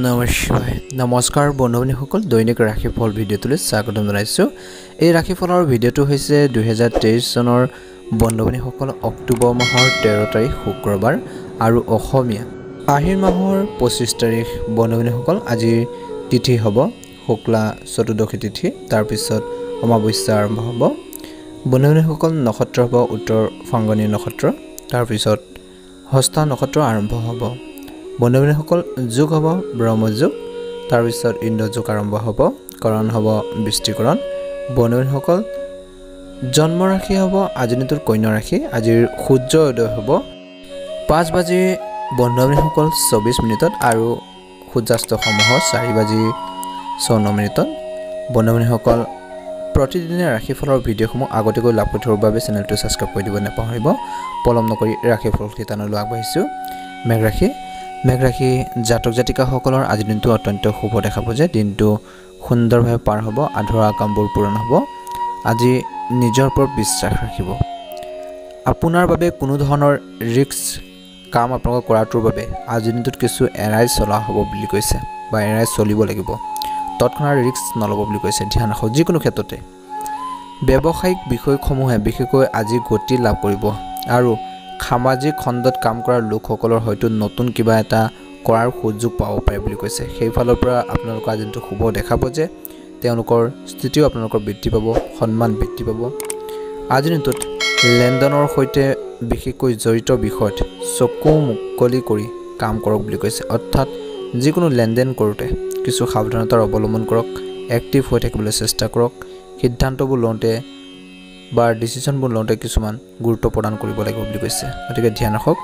নমস্কাৰ বন্ধুসকল দৈনিক ৰাশিফল ভিডিঅ'টোলৈ স্বাগতম জনাইছোঁ। এই ৰাশিফলৰ ভিডিঅ'টো হৈছে 2023 চনৰ বন্ধুসকল অক্টোবৰ মাহৰ 13 তাৰিখ শুক্ৰবাৰ আৰু অসমীয়া আহিন মাহৰ 25 তাৰিখ বন্ধুসকল আজিৰ তিথি হ'ব শুক্লা চতুৰ্দশী তিথি। তাৰ পিছত অমাৱস্যা আৰম্ভ হ'ব। বন্ধুসকল নক্ষত্ৰ হ'ব উত্তৰ ফাংগনী নক্ষত্ৰ। তাৰ পিছত হস্তা নক্ষত্ৰ আৰম্ভ হ'ব। বন্ধুসকল যোগ হ'ব ব্ৰহ্মযোগ। তাৰ পিছত ইন্দ্ৰযোগ আৰম্ভ হ'ব। কৰণ হ'ব বৃষ্টিকৰণ। বন্ধুসকল জন্ম ৰাশি হ'ব আজিৰ দিনটোৰ কন্যা ৰাশি। আজিৰ সূৰ্য উদয় হ'ব 5 বাজি বন্ধুসকল 24 মিনিটত আৰু সূৰ্যাস্ত সমূহ 4 বাজি 54 মিনিটত। বন্ধুসকল প্ৰতিদিনে ৰাশিফলৰ ভিডিঅ'সমূহ আগতীয়াকৈ লাভ কৰি থকাৰ বাবে চেনেলটো ছাবস্ক্ৰাইব কৰি দিব নাপাহৰিব। পলম নকৰি ৰাশিফল শিতানলৈ আগবাঢ়িছোঁ। মেঘ ৰাশি জাতক জাতিকাসকলৰ আজিৰ দিনটো অত্যন্ত শুভ দেখা পোৱা যায়। দিনটো সুন্দৰভাৱে পাৰ হ'ব। আধৰুৱা কামবোৰ পূৰণ হ'ব। আজি নিজৰ ওপৰত বিশ্বাস ৰাখিব। আপোনাৰ বাবে কোনো ধৰণৰ ৰিস্ক কাম আপোনালোকে কৰাটোৰ বাবে আজিৰ দিনটোত কিছু এৰাই চলা হ'ব বুলি কৈছে বা এৰাই চলিব লাগিব। তৎক্ষণাত ৰিস্ক নল'ব বুলি কৈছে। ধ্যান ৰাখক যিকোনো ক্ষেত্ৰতে ব্যৱসায়িক বিষয়সমূহে বিশেষকৈ আজি গতি লাভ কৰিব আৰু সামাজিক খণ্ডত কাম কৰা লোকসকলৰ হয়তো নতুন কিবা এটা কৰাৰ সুযোগ পাব পাৰে বুলি কৈছে। সেইফালৰ পৰা আপোনালোকৰ আজি দিনটো শুভ দেখা পোৱা যে তেওঁলোকৰ স্থিতিও আপোনালোকৰ বৃদ্ধি পাব, সন্মান বৃদ্ধি পাব। আজিৰ দিনটোত লেনদেনৰ সৈতে বিশেষকৈ জড়িত বিষয়ত চকু মুকলি কৰি কাম কৰক বুলি কৈছে। অৰ্থাৎ যিকোনো লেনদেন কৰোঁতে কিছু সাৱধানতাৰ অৱলম্বন কৰক। এক্টিভ হৈ থাকিবলৈ চেষ্টা কৰক। সিদ্ধান্তবোৰ লওঁতে বা ডিচিশ্যনবোৰ লওঁতে কিছুমান গুৰুত্ব প্ৰদান কৰিব লাগিব বুলি কৈছে। গতিকে ধ্যান ৰাখক।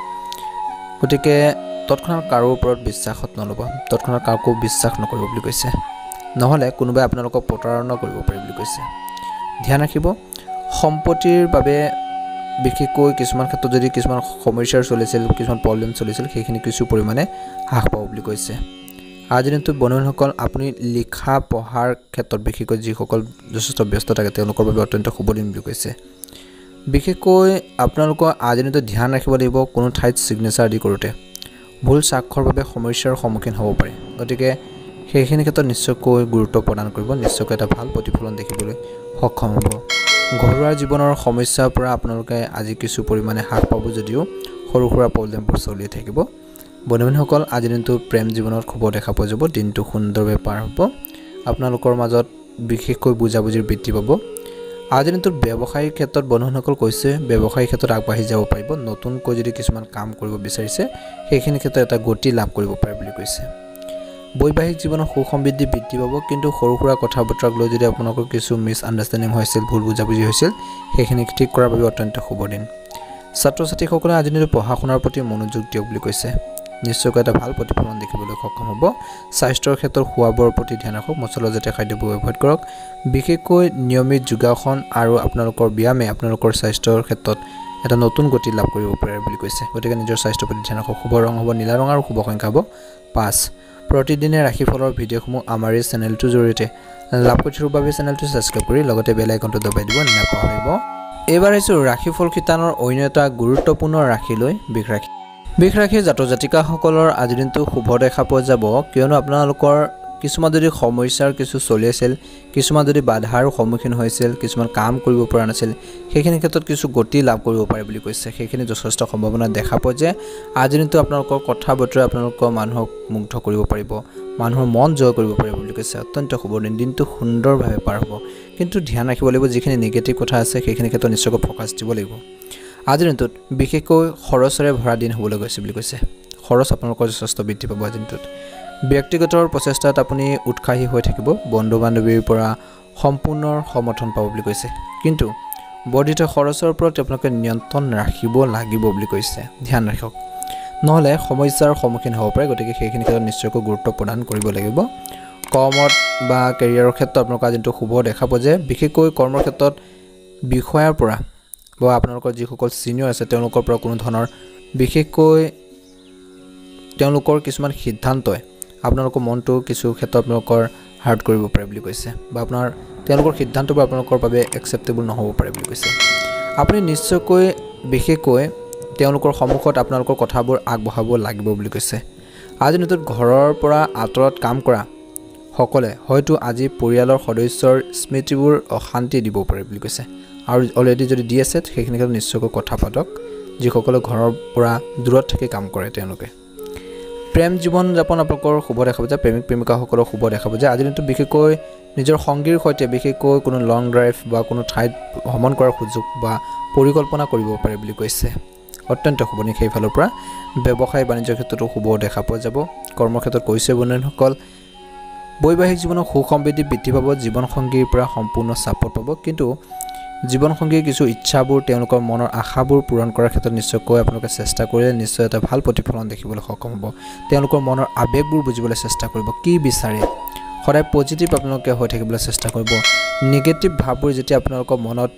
গতিকে তৎক্ষণাত কাৰো ওপৰত বিশ্বাসত নল'ব। তৎক্ষণাত কাকো বিশ্বাস নকৰিব বুলি কৈছে। নহ'লে কোনোবাই আপোনালোকক প্ৰতাৰণা কৰিব পাৰে বুলি কৈছে। ধ্যান ৰাখিব। সম্পত্তিৰ বাবে বিশেষকৈ কিছুমান ক্ষেত্ৰত যদি কিছুমান সমস্যাৰ চলিছিল, কিছুমান প্ৰব্লেম চলিছিল, সেইখিনি কিছু পৰিমাণে হ্ৰাস পাব বুলি কৈছে। আজিৰ দিনটোত বন্ধুসকল আপুনি লিখা পঢ়াৰ ক্ষেত্ৰত বিশেষকৈ যিসকল যথেষ্ট ব্যস্ত থাকে তেওঁলোকৰ বাবে অত্যন্ত শুভ দিন বুলি কৈছে। বিশেষকৈ আপোনালোকৰ আজিৰ দিনটোত ধ্যান ৰাখিব লাগিব কোনো ঠাইত ছিগনেচাৰ আদি কৰোঁতে ভুল স্বাক্ষৰৰ বাবে সমস্যাৰ সন্মুখীন হ'ব পাৰে। গতিকে সেইখিনি ক্ষেত্ৰত নিশ্চয়কৈ গুৰুত্ব প্ৰদান কৰিব। নিশ্চয়কৈ এটা ভাল প্ৰতিফলন দেখিবলৈ সক্ষম হ'ব। ঘৰুৱা জীৱনৰ সমস্যাৰ পৰা আপোনালোকে আজি কিছু পৰিমাণে হ্ৰাস পাব যদিও সৰু সুৰা প্ৰব্লেমবোৰ চলি থাকিব। বন্ধুসকল আজিৰ দিনটো প্ৰেম জীৱনত শুভ দেখা পোৱা যাব। দিনটো সুন্দৰভাৱে পাৰ হ'ব। আপোনালোকৰ মাজত বিশেষকৈ বুজাবুজিৰ বৃদ্ধি পাব। আজিৰ দিনটোত ব্যৱসায়িক ক্ষেত্ৰত বন্ধুসকল কৈছে ব্যৱসায়িক ক্ষেত্ৰত আগবাঢ়ি যাব পাৰিব। নতুনকৈ যদি কিছুমান কাম কৰিব বিচাৰিছে সেইখিনি ক্ষেত্ৰত এটা গতি লাভ কৰিব পাৰে বুলি কৈছে। বৈবাহিক জীৱনৰ সুখ সমৃদ্ধি বৃদ্ধি পাব। কিন্তু সৰু সুৰা কথা বতৰাক লৈ যদি আপোনালোকৰ কিছু মিছ আণ্ডাৰষ্টেণ্ডিং হৈছিল, ভুল বুজাবুজি হৈছিল, সেইখিনি ঠিক কৰাৰ বাবে অত্যন্ত শুভ দিন। ছাত্ৰ ছাত্ৰীসকলে আজিৰ দিনটো পঢ়া শুনাৰ প্ৰতি মনোযোগ দিয়ক বুলি কৈছে। নিশ্চয়কৈ এটা ভাল প্ৰতিফলন দেখিবলৈ সক্ষম হ'ব। স্বাস্থ্যৰ ক্ষেত্ৰত খোৱা বোৱাৰ প্ৰতি ধ্যান ৰাখক। মছলাজাতীয় খাদ্যবোৰ এভইড কৰক। বিশেষকৈ নিয়মিত যোগাসন আৰু আপোনালোকৰ ব্যায়ামে আপোনালোকৰ স্বাস্থ্যৰ ক্ষেত্ৰত এটা নতুন গতি লাভ কৰিব পাৰে বুলি কৈছে। গতিকে নিজৰ স্বাস্থ্যৰ প্ৰতি ধ্যান ৰাখক। শুভ ৰং হ'ব নীলা ৰং আৰু শুভ সংখ্যা হ'ব 5। প্ৰতিদিনে ৰাশিফলৰ ভিডিঅ'সমূহ আমাৰ এই চেনেলটোৰ জৰিয়তে লাভ কৰি থকাৰ বাবে চেনেলটো ছাবস্ক্ৰাইব কৰি লগতে বেল আইকনটো দবাই দিব নাপাহৰিব। এইবাৰ আহিছোঁ ৰাশিফল শিতানৰ অন্য এটা গুৰুত্বপূৰ্ণ ৰাশিলৈ বৃষ ৰাশি জাতক জাতিকাসকলৰ আজিৰ দিনটো শুভ দেখা পোৱা যাব। কিয়নো আপোনালোকৰ কিছুমান যদি সমস্যাৰ কিছু চলি আছিল, কিছুমান যদি বাধাৰ সন্মুখীন হৈছিল, কিছুমান কাম কৰিব পৰা নাছিল, সেইখিনি ক্ষেত্ৰত কিছু গতি লাভ কৰিব পাৰে বুলি কৈছে। সেইখিনি যথেষ্ট সম্ভাৱনা দেখা পোৱা যে আজিৰ দিনটো আপোনালোকৰ কথা বতৰা আপোনালোকৰ মানুহক মুগ্ধ কৰিব পাৰিব, মানুহৰ মন জয় কৰিব পাৰিব বুলি কৈছে। অত্যন্ত শুভ দিন। দিনটো সুন্দৰভাৱে পাৰ হ'ব। কিন্তু ধ্যান ৰাখিব লাগিব যিখিনি নিগেটিভ কথা আছে সেইখিনি ক্ষেত্ৰত নিশ্চয়কৈ ফ'কাছ দিব লাগিব। আজিৰ দিনটোত বিশেষকৈ খৰচেৰে ভৰা দিন হ'বলৈ গৈছে বুলি কৈছে। খৰচ আপোনালোকৰ যথেষ্ট বৃদ্ধি পাব আজিৰ দিনটোত। ব্যক্তিগত প্ৰচেষ্টাত আপুনি উৎসাহী হৈ থাকিব। বন্ধু বান্ধৱীৰ পৰা সম্পূৰ্ণ সমৰ্থন পাব বুলি কৈছে। কিন্তু বৰ্ধিত খৰচৰ ওপৰত আপোনালোকে নিয়ন্ত্ৰণ ৰাখিব লাগিব বুলি কৈছে। ধ্যান ৰাখক। নহ'লে সমস্যাৰ সন্মুখীন হ'ব পাৰে। গতিকে সেইখিনি ক্ষেত্ৰত নিশ্চয়কৈ গুৰুত্ব প্ৰদান কৰিব লাগিব। কৰ্মত বা কেৰিয়াৰৰ ক্ষেত্ৰত আপোনালোকৰ আজি দিনটো শুভ দেখা পোৱা যায়। বিশেষকৈ কৰ্মৰ ক্ষেত্ৰত বিষয়াৰ পৰা বা আপোনালোকৰ যিসকল ছিনিয়ৰ আছে তেওঁলোকৰ পৰা কোনো ধৰণৰ বিশেষকৈ তেওঁলোকৰ কিছুমান সিদ্ধান্তই আপোনালোকৰ মনটো কিছু ক্ষেত্ৰত আপোনালোকৰ হাৰ্ট কৰিব পাৰে বুলি কৈছে বা আপোনাৰ তেওঁলোকৰ সিদ্ধান্তবোৰ আপোনালোকৰ বাবে একচেপ্টেবল নহ'ব পাৰে বুলি কৈছে। আপুনি নিশ্চয়কৈ বিশেষকৈ তেওঁলোকৰ সন্মুখত আপোনালোকৰ কথাবোৰ আগবঢ়াব লাগিব বুলি কৈছে। আজি দিনটোত ঘৰৰ পৰা আঁতৰত কাম কৰা সকলে হয়তো আজি পৰিয়ালৰ সদস্যৰ স্মৃতিবোৰ অশান্তি দিব পাৰে বুলি কৈছে আৰু অলৰেডি যদি দি আছে সেইখিনি ক্ষেত্ৰত নিশ্চয়কৈ কথা পাতক যিসকলে ঘৰৰ পৰা দূৰত থাকি কাম কৰে তেওঁলোকে প্ৰেম জীৱন যাপন আপোনালোকৰ শুভ দেখাব যে প্ৰেমিক প্ৰেমিকাসকলৰ শুভ দেখাব যে আজি দিনটোত বিশেষকৈ নিজৰ সংগীৰ সৈতে বিশেষকৈ কোনো লং ড্ৰাইভ বা কোনো ঠাইত ভ্ৰমণ কৰাৰ সুযোগ বা পৰিকল্পনা কৰিব পাৰে বুলি কৈছে অত্যন্ত শুভ দিন সেইফালৰ পৰা ব্যৱসায় বাণিজ্যৰ ক্ষেত্ৰতো শুভ দেখা পোৱা যাব কৰ্মক্ষেত্ৰত কৈছে বন্ধুসকল বৈবাহিক জীৱনৰ সুসমৃদ্ধি বৃদ্ধি পাব জীৱন সংগীৰ পৰা সম্পূৰ্ণ ছাপোৰ্ট পাব কিন্তু জীৱন সংগীৰ কিছু ইচ্ছাবোৰ তেওঁলোকৰ মনৰ আশাবোৰ পূৰণ কৰাৰ ক্ষেত্ৰত নিশ্চয়কৈ আপোনালোকে চেষ্টা কৰিলে নিশ্চয় এটা ভাল প্ৰতিফলন দেখিবলৈ সক্ষম হ'ব তেওঁলোকৰ মনৰ আবেগবোৰ বুজিবলৈ চেষ্টা কৰিব কি বিচাৰে সদায় পজিটিভ আপোনালোকে হৈ থাকিবলৈ চেষ্টা কৰিব নিগেটিভ ভাৱবোৰ যেতিয়া আপোনালোকৰ মনত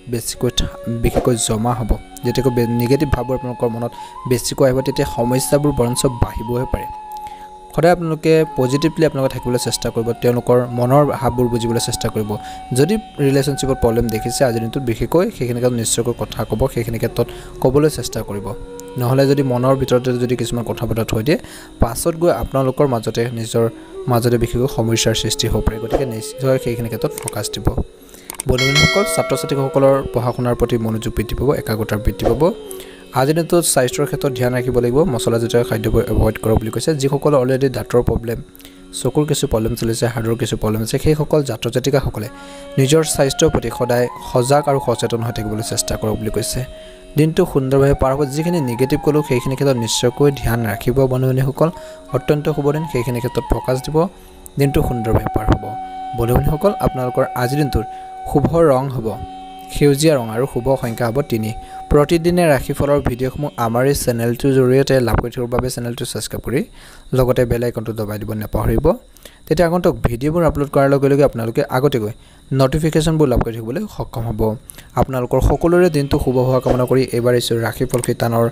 বেছিকৈ জমা হ'ব যেতিয়া নিগেটিভ ভাৱবোৰ আপোনালোকৰ মনত বেছিকৈ আহিব তেতিয়া সমস্যাবোৰ বৰঞ্চ বাঢ়িবহে পাৰে সদায় আপোনালোকে পজিটিভলি আপোনালোকে থাকিবলৈ চেষ্টা কৰিব তেওঁলোকৰ মনৰ ভাৱবোৰ বুজিবলৈ চেষ্টা কৰিব যদি ৰিলেশ্যনশ্বিপত প্ৰব্লেম দেখিছে আজিৰ দিনটোত বিশেষকৈ সেইখিনি ক্ষেত্ৰত নিশ্চয়কৈ কথা ক'ব সেইখিনি ক্ষেত্ৰত ক'বলৈ চেষ্টা কৰিব নহ'লে যদি মনৰ ভিতৰতে যদি কিছুমান কথা বতৰা থৈ দিয়ে পাছত গৈ আপোনালোকৰ নিজৰ মাজতে বিশেষকৈ সমস্যাৰ সৃষ্টি হ'ব পাৰে গতিকে নিশ্চয় সেইখিনি ক্ষেত্ৰত ফ'কাছ দিব বন্ধুসকল ছাত্ৰ ছাত্ৰীসকলৰ পঢ়া শুনাৰ প্ৰতি মনোযোগ বৃদ্ধি পাব একাগ্ৰতা বৃদ্ধি পাব আজিৰ দিনটোত স্বাস্থ্যৰ ক্ষেত্ৰত ধ্যান ৰাখিব লাগিব মছলাজাতীয় খাদ্যবোৰ এভইড কৰক বুলি কৈছে যিসকলৰ অলৰেডি দাঁতৰ প্ৰব্লেম চকুৰ কিছু প্ৰব্লেম চলিছে হাৰ্টৰ কিছু প্ৰব্লেম আছে সেইসকল ছাত্ৰ ছাত্ৰীসকলে নিজৰ স্বাস্থ্যৰ প্ৰতি সদায় সজাগ আৰু সচেতন হৈ থাকিবলৈ চেষ্টা কৰক বুলি কৈছে দিনটো সুন্দৰভাৱে পাৰ হ'ব যিখিনি নিগেটিভ ক'লোঁ সেইখিনি ক্ষেত্ৰত নিশ্চয়কৈ ধ্যান ৰাখিব বন্ধুসকল অত্যন্ত শুভ দিন সেইখিনি ক্ষেত্ৰত ফ'কাছ দিব দিনটো সুন্দৰভাৱে পাৰ হ'ব বন্ধুসকল আপোনালোকৰ আজিৰ দিনটোৰ শুভ ৰং হ'ব সেউজীয়া ৰং আৰু শুভ সংখ্যা হ'ব 3 প্ৰতিদিনে ৰাশিফলৰ ভিডিঅ'সমূহ আমাৰ এই চেনেলটোৰ জৰিয়তে লাভ কৰি থকাৰ বাবে চেনেলটো ছাবস্ক্ৰাইব কৰি লগতে বেল আইকনটো দবাই দিব নাপাহৰিব তেতিয়া আগন্তুক ভিডিঅ'বোৰ আপলোড কৰাৰ লগে লগে আপোনালোকে আগতেকৈ নটিফিকেশ্যনবোৰ লাভ কৰি থাকিবলৈ সক্ষম হ'ব আপোনালোকৰ সকলোৰে দিনটো শুভ হোৱা কামনা কৰি এইবাৰ এই ৰাশিফল শিতানৰ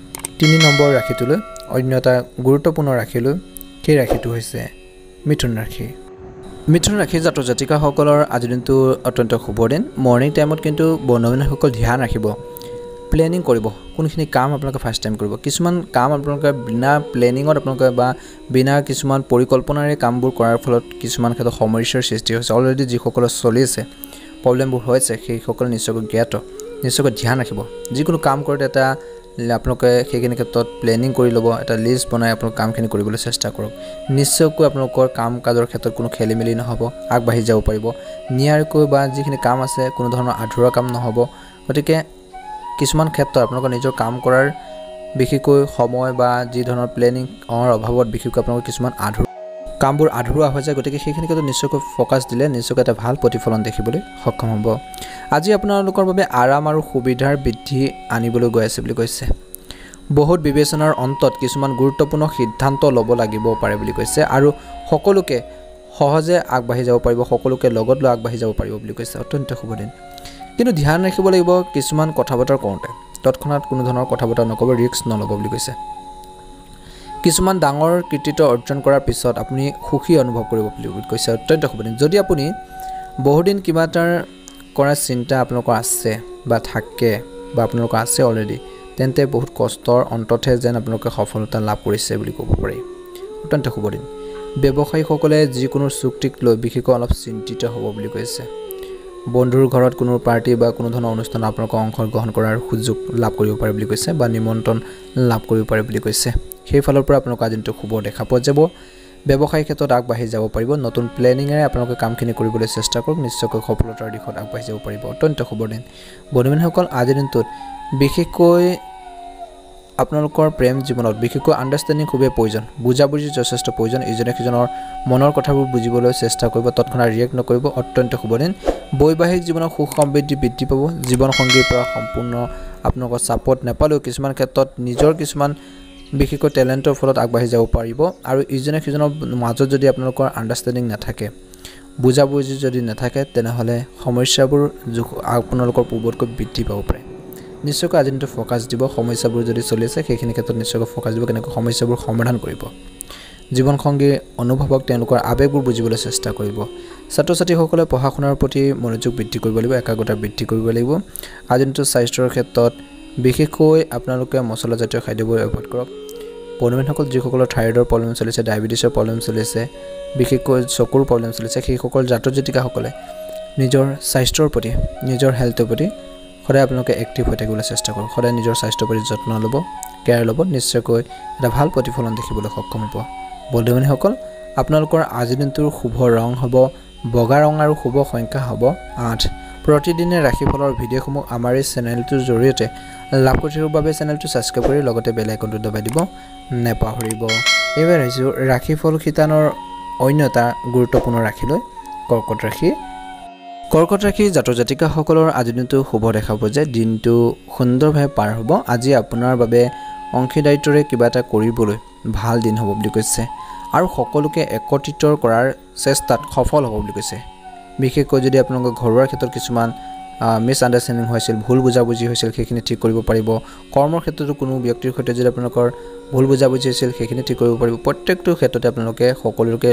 3 নম্বৰ ৰাশিটোলৈ অন্য এটা গুৰুত্বপূৰ্ণ ৰাশিলৈ সেই ৰাশিটো হৈছে মিথুন ৰাশি মিথুন ৰাশি জাতক জাতিকাসকলৰ আজিৰ দিনটো অত্যন্ত শুভ দিন মৰ্নিং টাইমত কিন্তু বন্ধুসকল ধ্যান ৰাখিব প্লেনিং কৰিব কোনখিনি কাম আপোনালোকে ফাৰ্ষ্ট টাইম কৰিব কিছুমান কাম আপোনালোকে বিনা প্লেনিঙত আপোনালোকে বা বিনা কিছুমান পৰিকল্পনাৰে কামবোৰ কৰাৰ ফলত কিছুমান ক্ষেত্ৰত সমস্যাৰ সৃষ্টি হৈছে অলৰেডি যিসকলৰ চলি আছে প্ৰব্লেমবোৰ হৈছে সেইসকল নিশ্চয়কৈ জ্ঞাত নিশ্চয়কৈ ধ্যান ৰাখিব যিকোনো কাম কৰোঁতে এটা আপোনালোকে সেইখিনি ক্ষেত্ৰত প্লেনিং কৰি ল'ব এটা লিষ্ট বনাই আপোনালোকে কামখিনি কৰিবলৈ চেষ্টা কৰক নিশ্চয়কৈ আপোনালোকৰ কাম কাজৰ ক্ষেত্ৰত কোনো খেলিমেলি নহ'ব আগবাঢ়ি যাব পাৰিব নিয়াৰকৈ বা যিখিনি কাম আছে কোনো ধৰণৰ আধৰুৱা কাম নহ'ব গতিকে কিছুমান ক্ষেত্ৰত আপোনালোকৰ নিজৰ কাম কৰাৰ বিশেষকৈ সময় বা যি ধৰণৰ প্লেনিঙৰ অভাৱত বিশেষকৈ আপোনালোকৰ কিছুমান কামবোৰ আধৰুৱা হৈ যায় গতিকে সেইখিনি ক্ষেত্ৰত নিশ্চয়কৈ ফ'কাছ দিলে নিশ্চয়কৈ এটা ভাল প্ৰতিফলন দেখিবলৈ সক্ষম হ'ব আজি আপোনালোকৰ বাবে আৰাম আৰু সুবিধাৰ বৃদ্ধি আনিবলৈ গৈ আছে বুলি কৈছে বহুত বিবেচনাৰ অন্তত কিছুমান গুৰুত্বপূৰ্ণ সিদ্ধান্ত ল'ব লাগিব পাৰে বুলি কৈছে আৰু সকলোকে সহজে আগবাঢ়ি যাব পাৰিব সকলোকে লগত লৈ আগবাঢ়ি যাব পাৰিব বুলি কৈছে অত্যন্ত শুভ দিন কিন্তু ধ্যান ৰাখিব লাগিব কিছুমান কথা বতৰা কৰোঁতে তৎক্ষণাত কোনো ধৰণৰ কথা বতৰা নক'ব ৰিস্ক নল'ব বুলি কৈছে কিছুমান ডাঙৰ কৃতিত্ব অৰ্জন কৰাৰ পিছত আপুনি সুখী অনুভৱ কৰিব বুলি কৈছে অত্যন্ত শুভ দিন যদি আপুনি বহুদিন কিবা এটাৰ কৰাৰ চিন্তা আপোনালোকৰ আছে বা থাকে বা আপোনালোকৰ আছে অলৰেডি তেন্তে বহুত কষ্টৰ অন্ততহে যেন আপোনালোকে সফলতা লাভ কৰিছে বুলি ক'ব পাৰি অত্যন্ত শুভ দিন ব্যৱসায়ীসকলে যিকোনো চুক্তিক লৈ বিশেষকৈ অলপ চিন্তিত হ'ব বুলি কৈছে বন্ধুৰ ঘৰত কোনো পাৰ্টি বা কোনো ধৰণৰ অনুষ্ঠানত আপোনালোকে অংশগ্ৰহণ কৰাৰ সুযোগ লাভ কৰিব পাৰে বুলি কৈছে বা নিমন্ত্ৰণ লাভ কৰিব পাৰে বুলি কৈছে সেইফালৰ পৰা আপোনালোকৰ আজি দিনটো শুভ দেখা পোৱা যাব ব্যৱসায়িক ক্ষেত্ৰত আগবাঢ়ি যাব পাৰিব নতুন প্লেনিঙেৰে আপোনালোকে কামখিনি কৰিবলৈ চেষ্টা কৰক নিশ্চয়কৈ সফলতাৰ দিশত আগবাঢ়ি যাব পাৰিব অত্যন্ত শুভ দিন বন্ধুসকল আজিৰ দিনটোত বিশেষকৈ আপোনালোকৰ প্ৰেম জীৱনত বিশেষকৈ আণ্ডাৰষ্টেণ্ডিং খুবেই প্ৰয়োজন বুজাবুজি যথেষ্ট প্ৰয়োজন ইজনে সিজনৰ মনৰ কথাবোৰ বুজিবলৈ চেষ্টা কৰিব তৎক্ষণাত ৰিয়েক্ট নকৰিব অত্যন্ত শুভ দিন বৈবাহিক জীৱনৰ সুখ সমৃদ্ধি বৃদ্ধি পাব জীৱন সংগীৰ পৰা সম্পূৰ্ণ আপোনালোকৰ ছাপোৰ্ট নাপালেও কিছুমান ক্ষেত্ৰত নিজৰ কিছুমান বিশেষকৈ টেলেণ্টৰ ফলত আগবাঢ়ি যাব পাৰিব আৰু ইজনে সিজনৰ মাজত যদি আপোনালোকৰ আণ্ডাৰষ্টেণ্ডিং নাথাকে বুজাবুজি যদি নাথাকে তেনেহ'লে সমস্যাবোৰ আপোনালোকৰ পূৰ্বতকৈ বৃদ্ধি পাব পাৰে নিশ্চয়কৈ আজি দিনটো ফ'কাছ দিব সমস্যাবোৰ যদি চলি আছে সেইখিনি ক্ষেত্ৰত নিশ্চয়কৈ ফ'কাছ দিব কেনেকৈ সমস্যাবোৰ সমাধান কৰিব জীৱন সংগীৰ অনুভৱক তেওঁলোকৰ আৱেগবোৰ বুজিবলৈ চেষ্টা কৰিব ছাত্ৰ ছাত্ৰীসকলে পঢ়া শুনাৰ প্ৰতি মনোযোগ বৃদ্ধি কৰিব লাগিব একাগ্ৰতা বৃদ্ধি কৰিব লাগিব আজি দিনটো স্বাস্থ্যৰ ক্ষেত্ৰত বিশেষকৈ আপোনালোকে মছলাজাতীয় খাদ্যবোৰ এভইড কৰক বন্ধুসকল যিসকলৰ থাইৰয়ডৰ প্ৰব্লেম চলিছে ডায়াবেটিছৰ প্ৰব্লেম চলিছে বিশেষকৈ চকুৰ প্ৰব্লেম চলিছে সেইসকল জাতক জাতিকাসকলে নিজৰ স্বাস্থ্যৰ প্ৰতি নিজৰ হেলথৰ প্ৰতি সদায় আপোনালোকে এক্টিভ হৈ থাকিবলৈ চেষ্টা কৰক সদায় নিজৰ স্বাস্থ্যৰ প্ৰতি যত্ন ল'ব কেয়াৰ ল'ব নিশ্চয়কৈ এটা ভাল প্ৰতিফলন দেখিবলৈ সক্ষম হ'ব বন্ধুসকল আপোনালোকৰ আজিৰ দিনটোৰ শুভ ৰং হ'ব বগা ৰং আৰু শুভ সংখ্যা হ'ব 8 প্ৰতিদিনে ৰাশিফলৰ ভিডিঅ'সমূহ আমাৰ এই চেনেলটোৰ জৰিয়তে লাভ কৰিবৰ বাবে চেনেলটো ছাবস্ক্ৰাইব কৰি লগতে বেল আইকনটো দবাই দিব নেপাহৰিব এবাৰ আহিছো ৰাশিফল খিতানৰ অন্য এটা গুৰুত্বপূৰ্ণ ৰাশিলৈ কৰ্কট ৰাশি জাতক জাতিকাসকলৰ আজিৰ দিনটো শুভ দেখাব যে দিনটো সুন্দৰভাৱে পাৰ হ'ব আজি আপোনাৰ বাবে অংশীদাৰিত্বৰে কিবা এটা কৰিবলৈ ভাল দিন হ'ব বুলি কৈছে আৰু সকলোকে একত্ৰিত কৰাৰ চেষ্টাত সফল হ'ব বুলি কৈছে বিশেষকৈ যদি আপোনালোকৰ ঘৰুৱাৰ ক্ষেত্ৰত কিছুমান মিছ আণ্ডাৰষ্টেণ্ডিং হৈছিল ভুল বুজাবুজি হৈছিল সেইখিনি ঠিক কৰিব পাৰিব কৰ্মৰ ক্ষেত্ৰতো কোনো ব্যক্তিৰ সৈতে যদি আপোনালোকৰ ভুল বুজাবুজি হৈছিল সেইখিনি ঠিক কৰিব পাৰিব প্ৰত্যেকটো ক্ষেত্ৰতে আপোনালোকে সকলোকে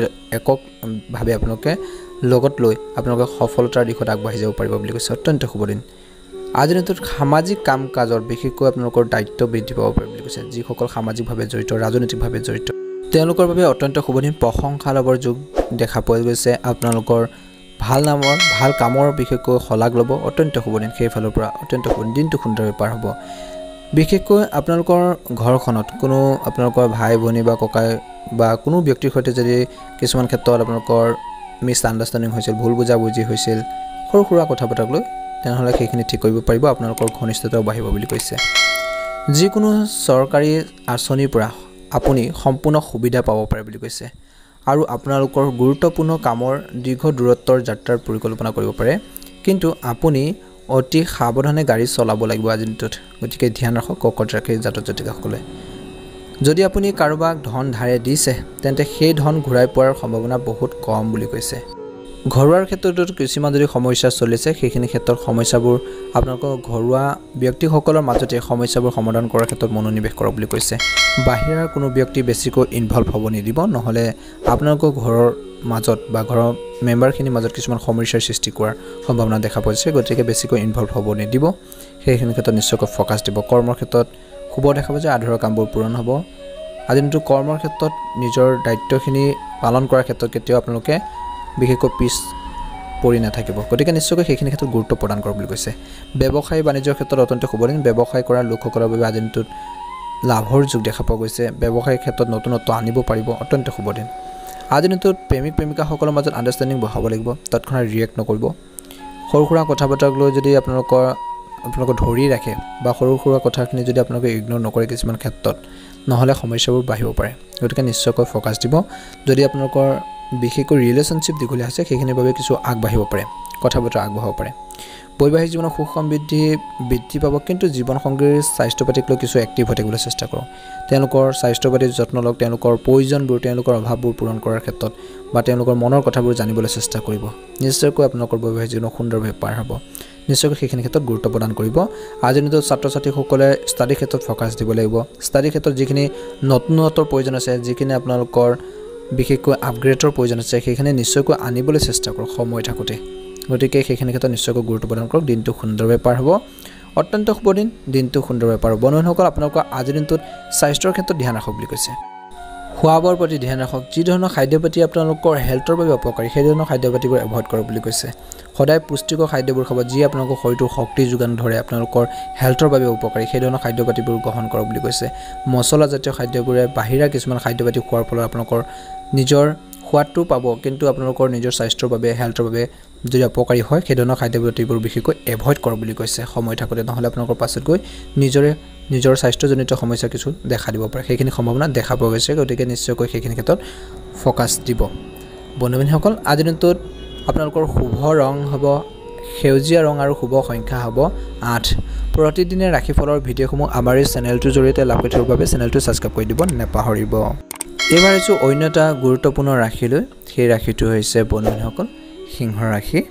এককভাৱে আপোনালোকে লগত লৈ আপোনালোকে সফলতাৰ দিশত আগবাঢ়ি যাব পাৰিব বুলি কৈছে অত্যন্ত শুভ দিন আজিৰ দিনটোত সামাজিক কাম কাজৰ বিশেষকৈ আপোনালোকৰ দায়িত্ব বৃদ্ধি পাব পাৰে বুলি কৈছে যিসকল সামাজিকভাৱে জড়িত ৰাজনৈতিকভাৱে জড়িত তেওঁলোকৰ বাবে অত্যন্ত শুভ দিন প্ৰশংসা লাভৰ যোগ দেখা পোৱা গৈছে আপোনালোকৰ ভাল নামৰ ভাল কামৰ বিশেষকৈ শলাগ ল'ব অত্যন্ত শুভ দিন সেইফালৰ পৰা অত্যন্ত শুভ দিনটো সুন্দৰভাৱে পাৰ হ'ব বিশেষকৈ আপোনালোকৰ ঘৰখনত কোনো আপোনালোকৰ ভাই ভনী বা ককাই বা কোনো ব্যক্তিৰ সৈতে যদি কিছুমান ক্ষেত্ৰত আপোনালোকৰ মিছ আণ্ডাৰষ্টেণ্ডিং হৈছিল ভুল বুজাবুজি হৈছিল সৰু সুৰা কথা পতাক লৈ তেনেহ'লে সেইখিনি ঠিক কৰিব পাৰিব আপোনালোকৰ ঘনিষ্ঠতাও বাঢ়িব বুলি কৈছে যিকোনো চৰকাৰী আঁচনিৰ পৰা আপুনি সম্পূৰ্ণ সুবিধা পাব পাৰে বুলি কৈছে আৰু আপোনালোকৰ গুৰুত্বপূৰ্ণ কামৰ দীৰ্ঘ দূৰত্বৰ যাত্ৰাৰ পৰিকল্পনা কৰিব পাৰে কিন্তু আপুনি অতি সাৱধানে গাড়ী চলাব লাগিব আজিৰ দিনটোত গতিকে ধ্যান ৰাখক কৰ্কট ৰাশিৰ জাতক জাতিকাসকলে যদি আপুনি কাৰোবাক ধন ধাৰে দিছে তেন্তে সেই ধন ঘূৰাই পোৱাৰ সম্ভাৱনা বহুত কম বুলি কৈছে ঘৰুৱাৰ ক্ষেত্ৰতো কিছুমান যদি সমস্যা চলিছে সেইখিনি ক্ষেত্ৰত সমস্যাবোৰ আপোনালোকৰ ঘৰুৱা ব্যক্তিসকলৰ মাজতে সমস্যাবোৰ সমাধান কৰাৰ ক্ষেত্ৰত মনোনিৱেশ কৰক বুলি কৈছে বাহিৰৰ কোনো ব্যক্তি বেছিকৈ ইনভলভ হ'ব নিদিব নহ'লে আপোনালোকৰ ঘৰৰ মাজত বা ঘৰৰ মেম্বাৰখিনিৰ মাজত কিছুমান সমস্যাৰ সৃষ্টি কৰাৰ সম্ভাৱনা দেখা পোৱা গৈছে গতিকে বেছিকৈ ইনভলভ হ'ব নিদিব সেইখিনি ক্ষেত্ৰত নিশ্চয়কৈ ফ'কাছ দিব কৰ্মৰ ক্ষেত্ৰত শুভ দেখা পোৱা যে আধৰুৱা কামবোৰ পূৰণ হ'ব আজি দিনটো কৰ্মৰ ক্ষেত্ৰত নিজৰ দায়িত্বখিনি পালন কৰাৰ ক্ষেত্ৰত কেতিয়াও আপোনালোকে বিশেষকৈ পিছ পৰি নাথাকিব গতিকে নিশ্চয়কৈ সেইখিনি ক্ষেত্ৰত গুৰুত্ব প্ৰদান কৰক বুলি কৈছে ব্যৱসায় বাণিজ্যৰ ক্ষেত্ৰত অত্যন্ত শুভ দিন ব্যৱসায় কৰা লোকসকলৰ বাবে আজি দিনটোত লাভৰ যোগ দেখা পোৱা গৈছে ব্যৱসায়িক ক্ষেত্ৰত নতুনত্ব আনিব পাৰিব অত্যন্ত শুভ দিন আজি দিনটোত প্ৰেমিক প্ৰেমিকাসকলৰ মাজত আণ্ডাৰষ্টেণ্ডিং বঢ়াব লাগিব তৎক্ষণাত ৰিয়েক্ট নকৰিব সৰু সুৰা কথা বতৰাক লৈ যদি আপোনালোকৰ ধৰি ৰাখে বা সৰু সুৰা কথাখিনি যদি আপোনালোকে ইগনোৰ নকৰে কিছুমান ক্ষেত্ৰত নহ'লে সমস্যাবোৰ বাঢ়িব পাৰে গতিকে নিশ্চয়কৈ ফ'কাছ দিব যদি আপোনালোকৰ বিশেষকৈ ৰিলেশ্যনশ্বিপ দীঘলীয়া আছে সেইখিনিৰ বাবে কিছু আগবাঢ়িব পাৰে কথা বতৰা আগবঢ়াব পাৰে বৈবাহিক জীৱনৰ সুখ সমৃদ্ধি বৃদ্ধি পাব কিন্তু জীৱনসংগীৰ স্বাস্থ্য পাতিক লৈ কিছু এক্টিভ হৈ থাকিবলৈ চেষ্টা কৰক তেওঁলোকৰ স্বাস্থ্য পাতিৰ যত্ন লওক তেওঁলোকৰ প্ৰয়োজনবোৰ তেওঁলোকৰ অভাৱবোৰ পূৰণ কৰাৰ ক্ষেত্ৰত বা তেওঁলোকৰ মনৰ কথাবোৰ জানিবলৈ চেষ্টা কৰিব নিশ্চয়কৈ আপোনালোকৰ বৈবাহিক জীৱন সুন্দৰভাৱে পাৰ হ'ব নিশ্চয়কৈ সেইখিনি ক্ষেত্ৰত গুৰুত্ব প্ৰদান কৰিব আজিৰ দিনটোত ছাত্ৰ ছাত্ৰীসকলে ষ্টাডি ক্ষেত্ৰত ফ'কাছ দিব লাগিব ষ্টাডি ক্ষেত্ৰত যিখিনি নতুনত্বৰ প্ৰয়োজন আছে যিখিনি আপোনালোকৰ বিশেষকৈ আপগ্ৰেডৰ প্ৰয়োজন আছে সেইখিনি নিশ্চয়কৈ আনিবলৈ চেষ্টা কৰক সময় থাকোঁতে গতিকে সেইখিনি ক্ষেত্ৰত নিশ্চয়কৈ গুৰুত্ব প্ৰদান কৰক দিনটো সুন্দৰভাৱে পাৰ হ'ব অত্যন্ত শুভ দিন দিনটো সুন্দৰভাৱে পাৰ হ'ব বন্ধুসকল আপোনালোকৰ আজিৰ দিনটোত স্বাস্থ্যৰ ক্ষেত্ৰত ধ্যান ৰাখক বুলি কৈছে খোৱা বোৱাৰ প্ৰতি ধ্যান ৰাখক যি ধৰণৰ খাদ্য পাতি আপোনালোকৰ হেল্থৰ বাবে উপকাৰী সেই ধৰণৰ খাদ্য পাতিবোৰ এভইড কৰক বুলি কৈছে সদায় পুষ্টিকৰ খাদ্যবোৰ খাব যি আপোনালোকৰ শৰীৰটোৰ শক্তি যোগান ধৰে আপোনালোকৰ হেল্থৰ বাবে উপকাৰী সেই ধৰণৰ খাদ্য পাতিবোৰ গ্ৰহণ কৰক বুলি কৈছে মছলাজাতীয় খাদ্যবোৰে বাহিৰা কিছুমান খাদ্য পাতি খোৱাৰ ফলত আপোনালোকৰ নিজৰ সোৱাদটো পাব কিন্তু আপোনালোকৰ নিজৰ স্বাস্থ্যৰ বাবে হেল্থৰ বাবে যদি অপকাৰী হয় সেই ধৰণৰ খাদ্য পাতিবোৰ বিশেষকৈ এভইড কৰক বুলি কৈছে সময় থাকোঁতে নহ'লে আপোনালোকৰ পাছত গৈ নিজৰ স্বাস্থ্যজনিত সমস্যা কিছু দেখা দিব পাৰে সেইখিনি সম্ভাৱনা দেখা পোৱা গৈছে গতিকে নিশ্চয়কৈ সেইখিনি ক্ষেত্ৰত ফ'কাছ দিব বন্ধুসকল আজিৰ দিনটোত আপোনালোকৰ শুভ ৰং হ'ব সেউজীয়া ৰং আৰু শুভ সংখ্যা হ'ব 8 প্ৰতিদিনে ৰাশিফলৰ ভিডিঅ'সমূহ আমাৰ এই চেনেলটোৰ জৰিয়তে লাভ কৰি থকাৰ বাবে চেনেলটো ছাবস্ক্ৰাইব কৰি দিব নেপাহৰিব এইবাৰ আহিছোঁ অন্য এটা গুৰুত্বপূৰ্ণ ৰাশিলৈ সেই ৰাশিটো হৈছে বন্ধুসকল সিংহ ৰাশি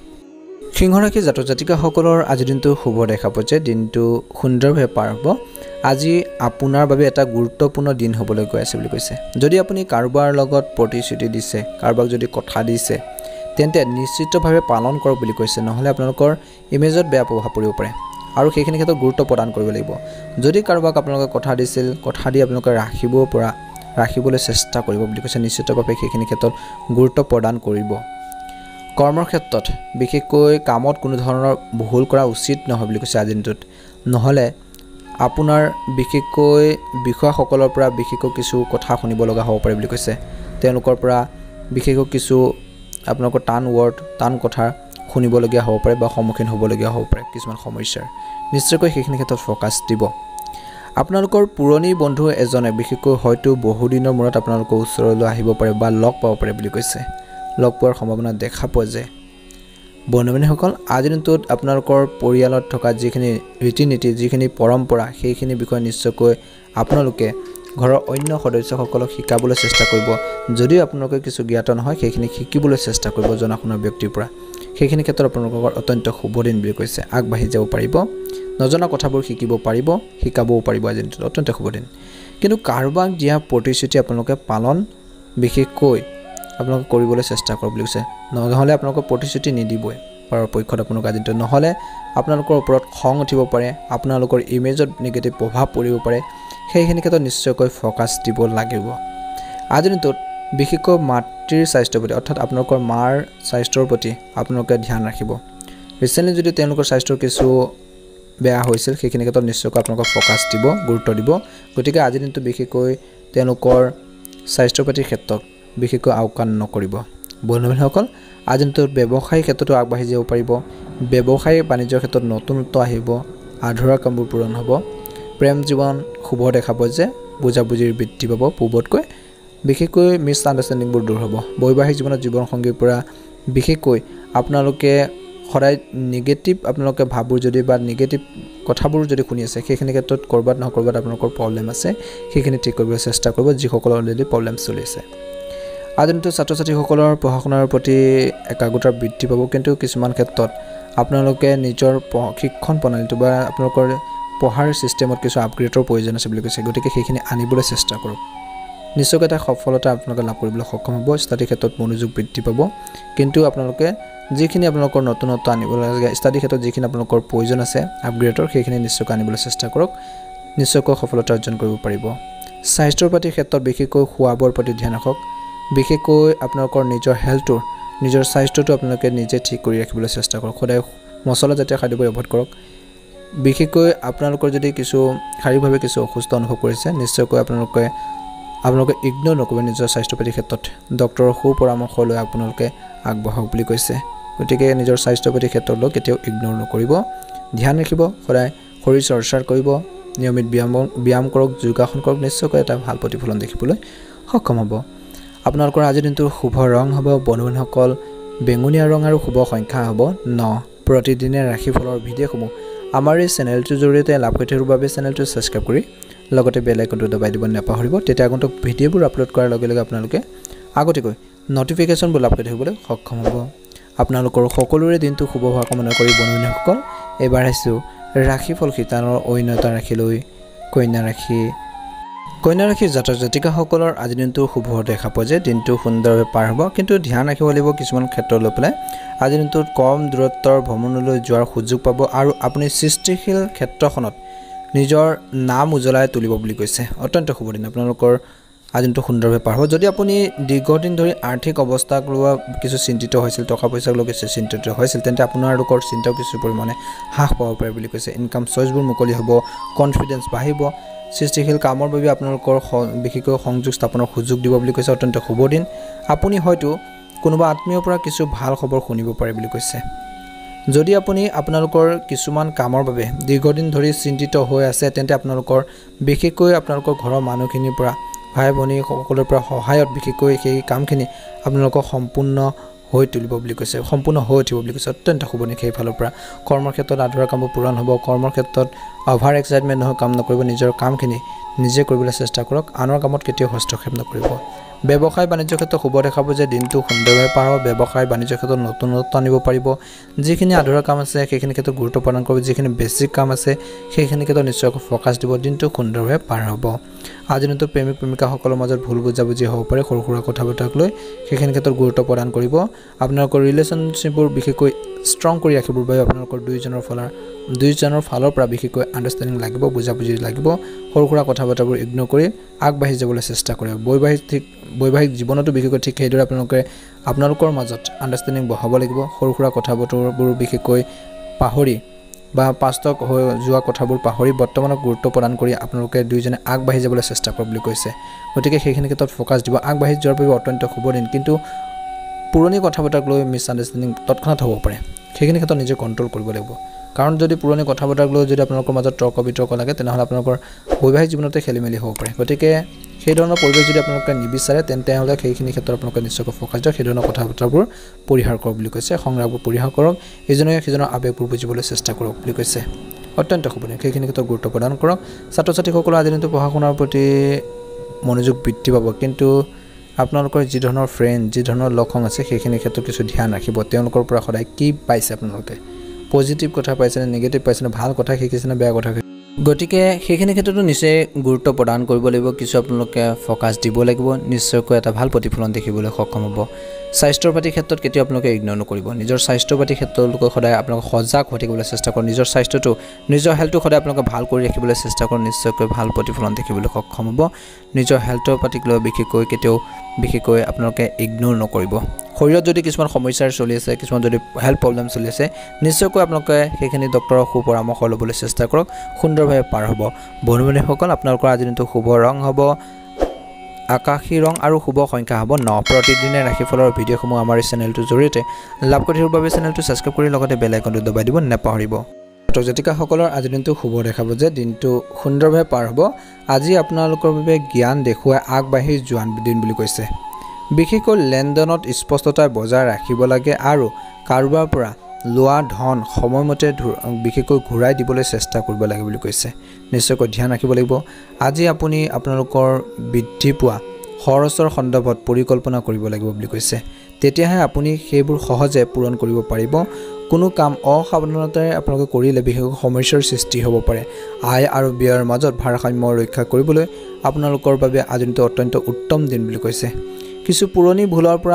জাতক জাতিকাসকলৰ আজিৰ দিনটো শুভ দেখা পোৱা যে দিনটো সুন্দৰভাৱে পাৰ হ'ব আজি আপোনাৰ বাবে এটা গুৰুত্বপূৰ্ণ দিন হ'বলৈ গৈ আছে বুলি কৈছে যদি আপুনি কাৰোবাৰ লগত প্ৰতিশ্ৰুতি দিছে কাৰোবাক যদি কথা দিছে তেন্তে নিশ্চিতভাৱে পালন কৰক বুলি কৈছে নহ'লে আপোনালোকৰ ইমেজত বেয়া প্ৰভাৱ পৰিব পাৰে আৰু সেইখিনি ক্ষেত্ৰত গুৰুত্ব প্ৰদান কৰিব লাগিব যদি কাৰোবাক আপোনালোকে কথা দিছিল কথা দি আপোনালোকে ৰাখিবলৈ চেষ্টা কৰিব বুলি কৈছে নিশ্চিতভাৱে সেইখিনি ক্ষেত্ৰত গুৰুত্ব প্ৰদান কৰিব কৰ্মৰ ক্ষেত্ৰত বিশেষকৈ কামত কোনো ধৰণৰ ভুল কৰা উচিত নহয় বুলি কৈছে আজিৰ দিনটোত নহলে আপোনাৰ বিশেষকৈ বিষয়সকলৰ পৰা বিশেষকৈ কিছু কথা শুনিব লগা হ'ব পাৰে বুলি কৈছে তেওঁলোকৰ পৰা বিশেষকৈ কিছু আপোনালোকৰ টান কথা শুনিবলগীয়া হ'ব পাৰে বা সন্মুখীন হ'বলগীয়া হ'ব পাৰে কিছুমান সমস্যাৰ নিশ্চয়কৈ সেইখিনি ক্ষেত্ৰত ফ'কাছ দিব আপোনালোকৰ পুৰণি বন্ধু এজনে বিশেষকৈ হয়তো বহু দিনৰ মূৰত আপোনালোকৰ ওচৰলৈ আহিব পাৰে বা লগ পাব পাৰে বুলি কৈছে লগ পোৱাৰ সম্ভাৱনা দেখা পোৱা যায় বন্ধু-বান্ধৱীসকল আজিৰ দিনটোত আপোনালোকৰ পৰিয়ালত থকা যিখিনি ৰীতি-নীতি যিখিনি পৰম্পৰা সেইখিনি বিষয়ে নিশ্চয়কৈ আপোনালোকে ঘৰৰ অন্য সদস্যসকলক শিকাবলৈ চেষ্টা কৰিব যদি আপোনালোকে কিছু জ্ঞাত নহয় সেইখিনি শিকিবলৈ চেষ্টা কৰিব জনা শুনা ব্যক্তিৰ পৰা সেইখিনি ক্ষেত্ৰত আপোনালোকৰ অত্যন্ত শুভ দিন বুলি কৈছে আগবাঢ়ি যাব পাৰিব নজনা কথাবোৰ শিকিব পাৰিব শিকাবও পাৰিব আজিৰ দিনটোত অত্যন্ত শুভ দিন কিন্তু কাৰোবাক দিয়া প্ৰতিশ্ৰুতি আপোনালোকে পালন বিশেষকৈ আপোনালোকে কৰিবলৈ চেষ্টা কৰক বুলি কৈছে নহলে আপোনালোকৰ প্ৰতিশ্ৰুতি নিদিবই পৰাপক্ষত আপোনালোক আজিৰ দিনটোত নহলে আপোনালোকৰ ওপৰত খং উঠিব পাৰে আপোনালোকৰ ইমেজত নিগেটিভ প্ৰভাৱ পৰিব পাৰে সেইখিনি ক্ষেত্ৰত নিশ্চয়কৈ ফ'কাছ দিব লাগিব আজিৰ দিনটোত বিশেষকৈ মাতৃৰ স্বাস্থ্যৰ প্ৰতি অৰ্থাৎ আপোনালোকৰ মাৰ স্বাস্থ্যৰ প্ৰতি আপোনালোকে ধ্যান ৰাখিব ৰিচেণ্টলি যদি তেওঁলোকৰ স্বাস্থ্যৰ কিছু বেয়া হৈছিল সেইখিনি ক্ষেত্ৰত নিশ্চয়কৈ আপোনালোকক ফ'কাছ দিব গুৰুত্ব দিব গতিকে আজিৰ দিনটো বিশেষকৈ তেওঁলোকৰ স্বাস্থ্যৰ প্ৰতি ক্ষেত্ৰত বিশেষকৈ আওকাণ নকৰিব বন্ধু-বান্ধৱীসকল আজিৰ দিনটোত ব্যৱসায়িক ক্ষেত্ৰতো আগবাঢ়ি যাব পাৰিব ব্যৱসায় বাণিজ্যৰ ক্ষেত্ৰত নতুনত্ব আহিব আধৰুৱা কামবোৰ পূৰণ হ'ব প্ৰেম জীৱন শুভ দেখা পোৱা যে বুজাবুজিৰ বৃদ্ধি পাব পূৰ্বতকৈ বিশেষকৈ মিছ আণ্ডাৰষ্টেণ্ডিংবোৰ দূৰ হ'ব বৈবাহিক জীৱনত জীৱনসংগীৰ পৰা বিশেষকৈ আপোনালোকে সদায় নিগেটিভ আপোনালোকে ভাববোৰ যদি বা নিগেটিভ কথাবোৰ যদি শুনি আছে সেইখিনি ক্ষেত্ৰত কৰবাত নহয় কৰবাত আপোনালোকৰ প্ৰব্লেম আছে সেইখিনি ঠিক কৰিবলৈ চেষ্টা কৰিব যিসকলৰ অলৰেডি প্ৰব্লেম চলি আছে আজিৰ দিনটো ছাত্ৰ-ছাত্ৰীসকলৰ পঢ়া-শুনাৰ প্ৰতি একাগ্ৰতা বৃদ্ধি পাব কিন্তু কিছুমান ক্ষেত্ৰত আপোনালোকে নিজৰ শিক্ষণ প্ৰণালীটো বা আপোনালোকৰ পঢ়াৰ সিস্টেমত কিছু আপগ্ৰেডৰ প্ৰয়োজন আছে বুলি কৈছে গতিকে সেইখিনি আনিবলৈ চেষ্টা কৰক নিশ্চয়কৈ এটা সফলতা আপোনালোকে লাভ কৰিবলৈ সক্ষম হ'ব ষ্টাডি ক্ষেত্ৰত মনোযোগ বৃদ্ধি পাব কিন্তু আপোনালোকে যিখিনি আপোনালোকৰ নতুনত্ব আনিব লাগে ষ্টাডি ক্ষেত্ৰত যিখিনি আপোনালোকৰ প্ৰয়োজন আছে আপগ্ৰেডৰ সেইখিনি নিশ্চয়কৈ আনিবলৈ চেষ্টা কৰক নিশ্চয়কৈ সফলতা অৰ্জন কৰিব পাৰিব স্বাস্থ্যৰ প্ৰতি ক্ষেত্ৰত বিশেষকৈ খোৱা-বোৱাৰ প্ৰতি ধ্যান ৰাখক বিশেষকৈ আপোনালোকৰ নিজৰ স্বাস্থ্যটো আপোনালোকে নিজে ঠিক কৰি ৰাখিবলৈ চেষ্টা কৰক সদায় মছলা জাতীয় খাদ্যবোৰ এভয়েড কৰক বিশেষকৈ আপোনালোকৰ যদি কিছু শাৰীৰিকভাৱে কিছু অসুস্থ অনুভৱ কৰিছে নিশ্চয়কৈ আপোনালোকে ইগনোৰ নকৰিব নিজৰ স্বাস্থ্যৰ প্ৰতি ক্ষেত্ৰত ডক্টৰৰ সুপৰামৰ্শ লৈ আপোনালোকে আগবঢ়াওক বুলি কৈছে গতিকে নিজৰ স্বাস্থ্যৰ প্ৰতি ক্ষেত্ৰলৈ কেতিয়াও ইগনোৰ নকৰিব ধ্যান ৰাখিব সদায় শৰীৰ চৰ্চা কৰিব নিয়মিত ব্যায়াম কৰক যোগাসন কৰক নিশ্চয়কৈ এটা ভাল প্ৰতিফলন দেখিবলৈ সক্ষম হ'ব আপোনালোকৰ আজিৰ দিনটোৰ শুভ ৰং হ'ব বন্ধুসকল বেঙুনীয়া ৰং আৰু শুভ সংখ্যা হ'ব 9 প্ৰতিদিনে ৰাশিফলৰ ভিডিঅ'সমূহ আমাৰ এই চেনেলটোৰ জৰিয়তে লাভ কৰি থকাৰ বাবে চেনেলটো সাবস্ক্ৰাইব কৰি লগতে বেল আইকনটো দবাই দিব নাপাহৰিব তেতিয়া আগন্তুক ভিডিঅ'বোৰ আপলোড কৰাৰ লগে লগে আপোনালোকে আগতেকৈ নটিফিকেশ্যনবোৰ লাভ কৰি থাকিবলৈ সক্ষম হ'ব আপোনালোকৰ সকলোৰে দিনটো শুভ হোৱা কামনা কৰি বন্ধুসকল এবাৰ আহিছো ৰাশিফল শিতানৰ অন্য এটা ৰাশিলৈ কন্যা ৰাশিৰ জাতক-জাতিকাসকলৰ আজি দিনটো শুভ দেখা পোৱা যে দিনটো সুন্দৰভাৱে পাৰ হ'ব কিন্তু ধ্যান ৰাখিব লাগিব কিছুমান ক্ষেত্ৰত লৈ পেলাই আজি দিনটোত কম দূৰত্বৰ ভ্ৰমণলৈ যোৱাৰ সুযোগ পাব আৰু আপুনি সৃষ্টিশীল ক্ষেত্ৰখনত নিজৰ নাম উজ্বলাই তুলিব বুলি কৈছে অত্যন্ত শুভ দিন আপোনালোকৰ আজি দিনটো সুন্দৰভাৱে পাৰ হ'ব যদি আপুনি দীৰ্ঘদিন ধৰি আৰ্থিক অৱস্থাক লৈ কিছু চিন্তিত হৈছিল টকা পইচাক লৈ কিছু চিন্তিত হৈছিল তেন্তে আপোনালোকৰ চিন্তাও কিছু পৰিমাণে হ্ৰাস পাব পাৰে বুলি কৈছে ইনকাম চইচবোৰ মুকলি হ'ব কনফিডেন্স বাঢ়িব সৃষ্টিশীল কামৰ বাবে আপোনালোকৰ বিশেষকৈ সংযোগ স্থাপনৰ সুযোগ দিব বুলি কৈছে অত্যন্ত শুভ দিন আপুনি হয়তো কোনোবা আত্মীয়ৰ পৰা কিছু ভাল খবৰ শুনিব পাৰে বুলি কৈছে যদি আপুনি আপোনালোকৰ কিছুমান কামৰ বাবে দীৰ্ঘদিন ধৰি চিন্তিত হৈ আছে তেন্তে আপোনালোকৰ বিশেষকৈ আপোনালোকৰ ঘৰৰ মানুহখিনিৰ পৰা ভাই ভনী সকলোৰ পৰা সহায়ত বিশেষকৈ সেই কামখিনি আপোনালোকক সম্পূৰ্ণ হৈ তুলিব বুলি কৈছে সম্পূৰ্ণ হৈ উঠিব বুলি কৈছে অত্যন্ত শুভ দিন সেই ফালৰ পৰা কৰ্মৰ ক্ষেত্ৰত আধৰুৱা কামবোৰ পূৰণ হ'ব কৰ্মৰ ক্ষেত্ৰত অভাৰ এক্সাইটমেণ্ট নহয় কাম নকৰিব নিজৰ কামখিনি নিজে কৰিবলৈ চেষ্টা কৰক আনৰ কামত কেতিয়াও হস্তক্ষেপ নকৰিব ব্যৱসায় বাণিজ্যৰ ক্ষেত্ৰত শুভ দেখাব যে দিনটো সুন্দৰভাৱে পাৰ হ'ব ব্যৱসায় বাণিজ্যৰ ক্ষেত্ৰত নতুনত্ব আনিব পাৰিব যিখিনি আধৰুৱা কাম আছে সেইখিনি ক্ষেত্ৰত গুৰুত্ব প্ৰদান কৰিব যিখিনি বেছিক কাম আছে সেইখিনি ক্ষেত্ৰত নিশ্চয়কৈ ফ'কাছ দিব দিনটো সুন্দৰভাৱে পাৰ হ'ব আজি দিনটো প্ৰেমিক প্ৰেমিকাসকলৰ মাজত ভুল বুজাবুজি হ'ব পাৰে সৰু সৰু কথা বতৰাক লৈ সেইখিনি ক্ষেত্ৰত গুৰুত্ব প্ৰদান কৰিব আপোনালোকৰ ৰিলেশ্যনশ্বিপবোৰ বিশেষকৈ ষ্ট্ৰং কৰি ৰাখিবৰ বাবে আপোনালোকৰ দুইজনৰ ফালৰ পৰা বিশেষকৈ আণ্ডাৰষ্টেণ্ডিং লাগিব, বুজাবুজি লাগিব। সৰু সুৰা কথা বতৰাবোৰ ইগনোৰ কৰি আগবাঢ়ি যাবলৈ চেষ্টা কৰিব। বৈবাহিক জীৱনতো বিশেষকৈ ঠিক সেইদৰে আপোনালোকৰ মাজত আণ্ডাৰষ্টেণ্ডিং বঢ়াব লাগিব। সৰু সুৰা কথা বতৰাবোৰ বিশেষকৈ পাহৰি বা পাষ্টক হৈ যোৱা কথাবোৰ পাহৰি বৰ্তমানক গুৰুত্ব প্ৰদান কৰি আপোনালোকে দুইজনে আগবাঢ়ি যাবলৈ চেষ্টা কৰক বুলি কৈছে। গতিকে সেইখিনি ক্ষেত্ৰত ফ'কাছ দিব। আগবাঢ়ি যোৱাৰ বাবে অত্যন্ত শুভ দিন, কিন্তু পুৰণি কথা বতৰাক লৈ মিছ আণ্ডাৰষ্টেণ্ডিং তৎক্ষণাত হ'ব পাৰে। সেইখিনি ক্ষেত্ৰত নিজে কণ্ট্ৰল কৰিব লাগিব, কাৰণ যদি পুৰণি কথা বতৰাক লৈ যদি আপোনালোকৰ মাজত তৰ্ক বিতৰ্ক লাগে তেনেহ'লে আপোনালোকৰ বৈবাহিক জীৱনতে খেলি মেলি হ'ব পাৰে। গতিকে সেই ধৰণৰ পৰিৱেশ যদি আপোনালোকে নিবিচাৰে তেন্তেহ'লে সেইখিনি ক্ষেত্ৰত আপোনালোকে নিশ্চয়কৈ ফ'কাছ দিয়ক। সেই ধৰণৰ কথা বতৰাবোৰ পৰিহাৰ কৰক বুলি কৈছে। সংগ্ৰামবোৰ পৰিহাৰ কৰক, ইজনে সিজনৰ আৱেগবোৰ বুজিবলৈ চেষ্টা কৰক বুলি কৈছে। অত্যন্ত শুভ দিন, সেইখিনি ক্ষেত্ৰত গুৰুত্ব প্ৰদান কৰক। ছাত্ৰ ছাত্ৰীসকলৰ আজিৰ দিনটো পঢ়া শুনাৰ প্ৰতি মনোযোগ বৃদ্ধি পাব, কিন্তু আপোনালোকৰ যি ধৰণৰ ফ্ৰেণ্ড, যি ধৰণৰ লগ সংগ আছে সেইখিনি ক্ষেত্ৰত কিছু ধ্যান ৰাখিব। তেওঁলোকৰ পৰা সদায় কি পাইছে আপোনালোকে, পজিটিভ কথা পাইছেনে, নিগেটিভ পাইছেনে, ভাল কথা শিকিছেনে, বেয়া কথা শিকিছে। গতিকে সেইখিনি ক্ষেত্ৰতো নিশ্চয় গুৰুত্ব প্ৰদান কৰিব লাগিব, কিছু আপোনালোকে ফ'কাছ দিব লাগিব। নিশ্চয়কৈ এটা ভাল প্ৰতিফলন দেখিবলৈ সক্ষম হ'ব। স্বাস্থ্যৰ পাতিৰ ক্ষেত্ৰত কেতিয়াও আপোনালোকে ইগন'ৰ নকৰিব। নিজৰ স্বাস্থ্যৰ পাতিৰ ক্ষেত্ৰলৈকে সদায় আপোনালোকে সজাগ হৈ থাকিবলৈ চেষ্টা কৰক। নিজৰ স্বাস্থ্যটো, নিজৰ হেল্থটো সদায় আপোনালোকে ভাল কৰি ৰাখিবলৈ চেষ্টা কৰক। নিশ্চয়কৈ ভাল প্ৰতিফলন দেখিবলৈ সক্ষম হ'ব। নিজৰ হেল্থৰ পাতিক লৈ বিশেষকৈ আপোনালোকে ইগন'ৰ নকৰিব। শৰীৰত যদি কিছুমান সমস্যাৰ চলি আছে, কিছুমান যদি হেল্থ প্ৰব্লেম চলি আছে, নিশ্চয়কৈ আপোনালোকে সেইখিনি ডক্তৰৰ সুপৰামৰ্শ ল'বলৈ চেষ্টা কৰক। সুন্দৰভাৱে পাৰ হ'ব। বন্ধু বান্ধৱীসকল, আপোনালোকৰ আজিৰ দিনটো শুভ ৰং হ'ব আকাশী ৰং আৰু শুভ সংখ্যা হ'ব 9। প্ৰতিদিনে ৰাশিফলৰ ভিডিঅ'সমূহ আমাৰ এই চেনেলটোৰ জৰিয়তে লাভ কৰি থাকিবৰ বাবে চেনেলটো ছাবস্ক্ৰাইব কৰি লগতে বেল আইকনটো দবাই দিব নাপাহৰিব। জাতকসকলৰ আজিৰ দিনটো শুভ দেখাব যে দিনটো সুন্দৰভাৱে পাৰ হ'ব। আজি আপোনালোকৰ বাবে জ্ঞান দেখুৱাই আগবাঢ়ি যোৱা দিন বুলি কৈছে। বিশেষকৈ লেনদেনত স্পষ্টতা বজাই ৰাখিব লাগে আৰু কাৰোবাৰ পৰা লোৱা ধন সময়মতে বিশেষকৈ ঘূৰাই দিবলৈ চেষ্টা কৰিব লাগে বুলি কৈছে। নিশ্চয়কৈ ধ্যান ৰাখিব লাগিব। আজি আপুনি আপোনালোকৰ বৃদ্ধি পোৱা খৰচৰ সন্দৰ্ভত পৰিকল্পনা কৰিব লাগিব বুলি কৈছে। তেতিয়াহে আপুনি সেইবোৰ সহজে পূৰণ কৰিব পাৰিব। কোনো কাম অসাৱধানতাৰে আপোনালোকে কৰিলে বিশেষকৈ সমস্যাৰ সৃষ্টি হ'ব পাৰে। আয় আৰু ব্যয়ৰ মাজত ভাৰসাম্য ৰক্ষা কৰিবলৈ আপোনালোকৰ বাবে আজিৰ দিনটো অত্যন্ত উত্তম দিন বুলি কৈছে। কিছু পুৰণি ভুলৰ পৰা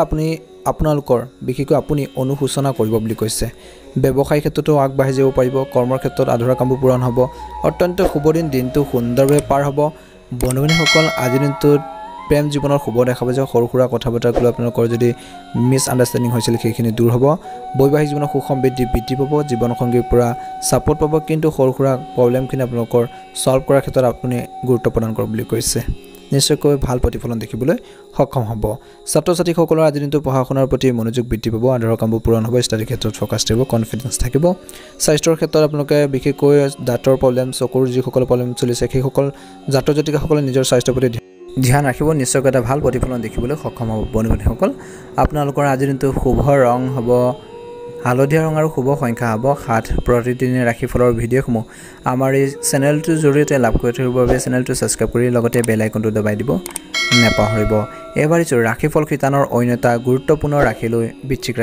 আপুনি অনুশোচনা কৰিব বুলি কৈছে। ব্যৱসায়িক ক্ষেত্ৰতো আগবাঢ়ি যাব পাৰিব। কৰ্মৰ ক্ষেত্ৰত আধৰুৱা কামবোৰ পূৰণ হ'ব। অত্যন্ত শুভ দিন, দিনটো সুন্দৰভাৱে পাৰ হ'ব। বন্ধু বান্ধৱীসকল, আজিৰ দিনটোত প্ৰেম জীৱনৰ শুভ দেখাব যে সৰু সুৰা কথা বতৰাক লৈ আপোনালোকৰ যদি মিছ আণ্ডাৰষ্টেণ্ডিং হৈছিল সেইখিনি দূৰ হ'ব। বৈবাহিক জীৱনৰ সুখ সমৃদ্ধি বৃদ্ধি পাব। জীৱনসংগীৰ পৰা ছাপোৰ্ট পাব, কিন্তু সৰু সুৰা প্ৰব্লেমখিনি আপোনালোকৰ ছল্ভ কৰাৰ ক্ষেত্ৰত আপুনি গুৰুত্ব প্ৰদান কৰক বুলি কৈছে। নিশ্চয়কৈ ভাল প্ৰতিফলন দেখিবলৈ সক্ষম হ'ব। ছাত্ৰ ছাত্ৰীসকলৰ আজিৰ দিনটো পঢ়া শুনাৰ প্ৰতি মনোযোগ বৃদ্ধি পাব। আধৰুৱা কামবোৰ পূৰণ হ'ব। ষ্টাডিৰ ক্ষেত্ৰত ফ'কাছ থাকিব, কনফিডেঞ্চ থাকিব। স্বাস্থ্যৰ ক্ষেত্ৰত আপোনালোকে বিশেষকৈ দাঁতৰ প্ৰব্লেম, চকুৰ যিসকল প্ৰব্লেম চলিছে সেইসকল জাতক জাতিকাসকলে নিজৰ স্বাস্থ্যৰ প্ৰতি ধ্যান ৰাখিব। নিশ্চয়কৈ এটা ভাল প্ৰতিফলন দেখিবলৈ সক্ষম হ'ব। বন্ধু বান্ধৱীসকল, আপোনালোকৰ আজিৰ দিনটো শুভ ৰং হ'ব হালধীয়া ৰং আৰু শুভ সংখ্যা হ'ব 7। প্ৰতিদিনে ৰাশিফলৰ ভিডিঅ'সমূহ আমাৰ এই চেনেলটোৰ জৰিয়তে লাভ কৰি থাকিবৰ বাবে চেনেলটো ছাবস্ক্ৰাইব কৰি লগতে বেল আইকনটো দবাই দিব নাপাহৰিব। এবাৰিছোঁ ৰাশিফল শিতানৰ অন্য এটা গুৰুত্বপূৰ্ণ ৰাশিলৈ বৃশ্চিক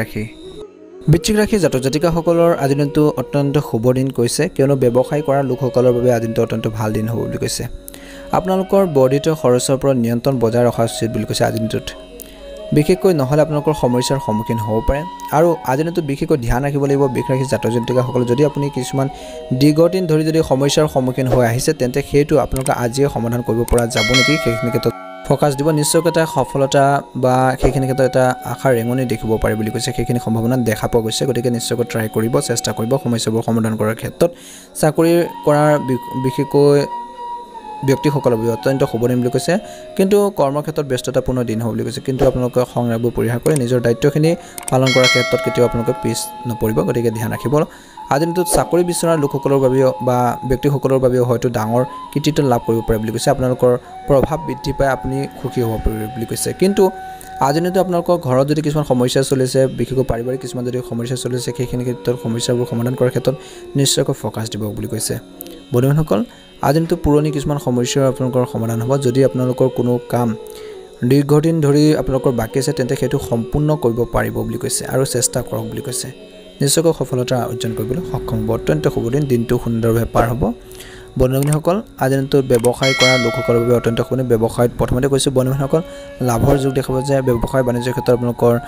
ৰাশি জাতক জাতিকাসকলৰ আজিৰ দিনটো অত্যন্ত শুভ দিন কৈছে, কিয়নো ব্যৱসায় কৰা লোকসকলৰ বাবে আজিৰ দিনটো অত্যন্ত ভাল দিন হ'ব বুলি কৈছে। আপোনালোকৰ বৰ্ধিত খৰচৰ পৰা নিয়ন্ত্ৰণ বজাই ৰখা উচিত বুলি কৈছে আজিৰ দিনটোত। বিশেষকৈ নহ'লে আপোনালোকৰ সমস্যাৰ সন্মুখীন হ'ব পাৰে। আৰু আজিৰ দিনটোত বিশেষকৈ ধ্যান ৰাখিব লাগিব বৃষ ৰাশি জাতক জাতিকাসকলে। যদি আপুনি কিছুমান দীৰ্ঘদিন ধৰি যদি সমস্যাৰ সন্মুখীন হৈ আহিছে তেন্তে সেইটো আপোনালোকে আজিয়ে সমাধান কৰিব পৰা যাব নেকি, সেইখিনি ক্ষেত্ৰত ফ'কাছ দিব। নিশ্চয়কৈ এটা সফলতা বা সেইখিনি ক্ষেত্ৰত এটা আশাৰ ৰেঙনি দেখিব পাৰে বুলি কৈছে। সেইখিনি সম্ভাৱনা দেখা পোৱা গৈছে। গতিকে নিশ্চয়কৈ ট্ৰাই কৰিব, চেষ্টা কৰিব সমস্যাবোৰ সমাধান কৰাৰ ক্ষেত্ৰত। চাকৰি কৰাৰ বিশেষকৈ ব্যক্তিসকলৰ বাবে অত্যন্ত শুভ দিন বুলি কৈছে, কিন্তু কৰ্মক্ষেত্ৰত ব্যস্ততাপূৰ্ণ দিন হ'ব বুলি কৈছে। কিন্তু আপোনালোকে সংগ্ৰামবোৰ পৰিহাৰ কৰি নিজৰ দায়িত্বখিনি পালন কৰাৰ ক্ষেত্ৰত কেতিয়াও আপোনালোকে পিছ নপৰিব। গতিকে ধ্যান ৰাখিব। আজিৰ দিনটোত চাকৰি বিচৰা লোকসকলৰ বাবেও বা ব্যক্তিসকলৰ বাবেও হয়তো ডাঙৰ কৃতিত্ব লাভ কৰিব পাৰে বুলি কৈছে। আপোনালোকৰ প্ৰভাৱ বৃদ্ধি পাই আপুনি সুখী হ'ব পাৰিব বুলি কৈছে। কিন্তু আজিৰ দিনটো আপোনালোকৰ ঘৰত যদি কিছুমান সমস্যা চলিছে, বিশেষকৈ পাৰিবাৰিক কিছুমান যদি সমস্যা চলিছে, সেইখিনি ক্ষেত্ৰত সমস্যাবোৰ সমাধান কৰাৰ ক্ষেত্ৰত নিশ্চয়কৈ ফ'কাছ দিব বুলি কৈছে। বন্ধুসকল, আজিৰ দিনটো পুৰণি কিছুমান সমস্যাৰ আপোনালোকৰ সমাধান হ'ব। যদি আপোনালোকৰ কোনো কাম দীৰ্ঘদিন ধৰি আপোনালোকৰ বাকী আছে তেন্তে সেইটো সম্পূৰ্ণ কৰিব পাৰিব বুলি কৈছে আৰু চেষ্টা কৰক বুলি কৈছে। নিশ্চয়কৈ সফলতা অৰ্জন কৰিবলৈ সক্ষম হ'ব। অত্যন্ত শুভ দিন, দিনটো সুন্দৰভাৱে পাৰ হ'ব। বন্ধুসকল, আজিৰ দিনটোত ব্যৱসায় কৰা লোকসকলৰ বাবে অত্যন্ত শুভ দিন। ব্যৱসায়ত প্ৰথমতে কৈছোঁ বন্ধুসকল লাভৰ যুগ দেখাব যে ব্যৱসায় বাণিজ্যৰ ক্ষেত্ৰত আপোনালোকৰ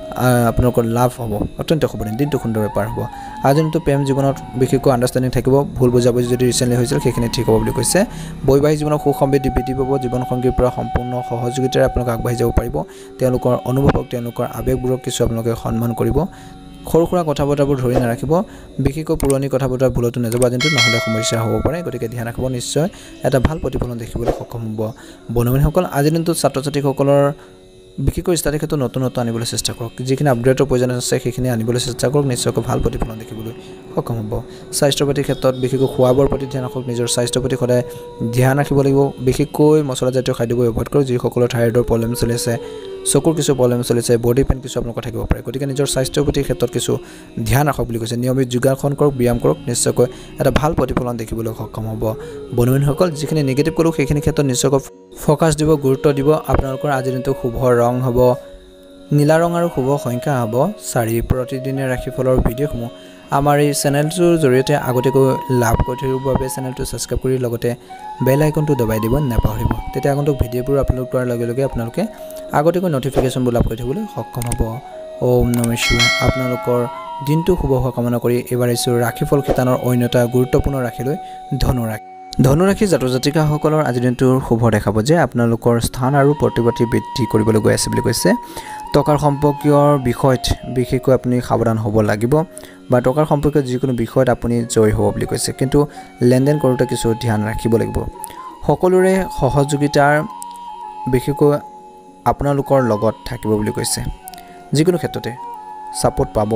আপোনালোকৰ লাভ হ'ব অত্যন্ত শুভ দিন দিনটো সুন্দৰভাৱে পাৰ হ'ব আজিৰ দিনটো প্ৰেম জীৱনত বিশেষকৈ আণ্ডাৰষ্টেণ্ডিং থাকিব ভুল বুজাবুজি যদি ৰিচেণ্টলি হৈছিল সেইখিনি ঠিক হ'ব বুলি কৈছে বৈবাহিক জীৱনত সুখ সমৃদ্ধি বৃদ্ধি পাব জীৱন সংগীৰ পৰা সম্পূৰ্ণ সহযোগিতাৰে আপোনালোকে আগবাঢ়ি যাব পাৰিব তেওঁলোকৰ অনুভৱক তেওঁলোকৰ আৱেগবোৰক কিছু আপোনালোকে সন্মান কৰিব সৰু সুৰা কথা বতৰাবোৰ ধৰি নাৰাখিব বিশেষকৈ পুৰণি কথা বতৰা ভুলতো নাযাব আজিনটো নহলে সমস্যা হ'ব পাৰে গতিকে ধ্যান ৰাখিব নিশ্চয় এটা ভাল প্ৰতিফলন দেখিবলৈ সক্ষম হ'ব বন্ধুসকল আজিৰ দিনটো ছাত্ৰ ছাত্ৰীসকলৰ বিশেষকৈ ষ্টাডি ক্ষেত্ৰত নতুন আনিবলৈ চেষ্টা কৰক যিখিনি আপডেটৰ প্ৰয়োজন আছে সেইখিনি আনিবলৈ চেষ্টা কৰক নিশ্চয়কৈ ভাল প্ৰতিফলন দেখিবলৈ সক্ষম হ'ব স্বাস্থ্যৰ প্ৰতি ক্ষেত্ৰত বিশেষকৈ খোৱাবৰ প্ৰতি ধ্যান ৰাখক নিজৰ স্বাস্থ্যৰ প্ৰতি সদায় ধ্যান ৰাখিব লাগিব বিশেষকৈ মছলাজাতীয় খাদ্যবোৰ এভয়েড কৰক যিসকলৰ থাইৰয়ডৰ প্ৰব্লেম চলি আছে চকুৰ কিছু প্ৰব্লেম চলিছে বডি পেইন কিছু আপোনালোকৰ থাকিব পাৰে গতিকে নিজৰ স্বাস্থ্যৰ প্ৰতি ক্ষেত্ৰত কিছু ধ্যান ৰাখক বুলি কৈছে নিয়মিত যোগাসন কৰক ব্যায়াম কৰক নিশ্চয়কৈ এটা ভাল প্ৰতিফলন দেখিবলৈ সক্ষম হ'ব বন্ধুসকল যিখিনি নিগেটিভ কৰক সেইখিনি ক্ষেত্ৰত নিশ্চয়কৈ ফোকাস দিব গুৰুত্ব দিব আপোনালোকৰ আজিৰ দিনটো শুভ ৰং হ'ব নীলা ৰং আৰু শুভ সংখ্যা হ'ব 4 প্ৰতিদিনে ৰাশিফলৰ ভিডিঅ'সমূহ আমাৰ এই চেনেলটোৰ জৰিয়তে আগতেকৈ লাভ কৰি থকাৰ বাবে চেনেলটো সাবস্ক্ৰাইব কৰি লগতে বেল আইকনটো দবাই দিব নাপাহৰিব তেতিয়া আগন্তুক ভিডিঅ'বোৰ আপলোড কৰাৰ লগে লগে আপোনালোকে আগতেকৈ নটিফিকেশ্যনবোৰ লাভ কৰি থাকিবলৈ সক্ষম হ'ব ওম নমঃ শিৱায় আপোনালোকৰ দিনটো শুভ হোৱা কামনা কৰি এবাৰ ইছৰ ৰাশিফল খিতানৰ অন্যতা গুৰুত্বপূৰ্ণ ৰাখিলৈ ধনুৰাশি জাতক জাতিকাসকলৰ আজিৰ দিনটোৰ শুভ দেখাব যে আপোনালোকৰ স্থান আৰু প্ৰতিপত্তি বৃদ্ধি কৰিবলৈ গৈ আছে বুলি কৈছে টকাৰ সম্পৰ্কীয় বিষয়ত বিশেষকৈ আপুনি সাৱধান হ'ব লাগিব বা টকাৰ সম্পৰ্কীয় যিকোনো বিষয়ত আপুনি জয় হ'ব বুলি কৈছে কিন্তু লেনদেন কৰোঁতে কিছু ধ্যান ৰাখিব লাগিব সকলোৰে সহযোগিতাৰ বিশেষকৈ আপোনালোকৰ লগত থাকিব বুলি কৈছে যিকোনো ক্ষেত্ৰতে সাপোৰ্ট পাব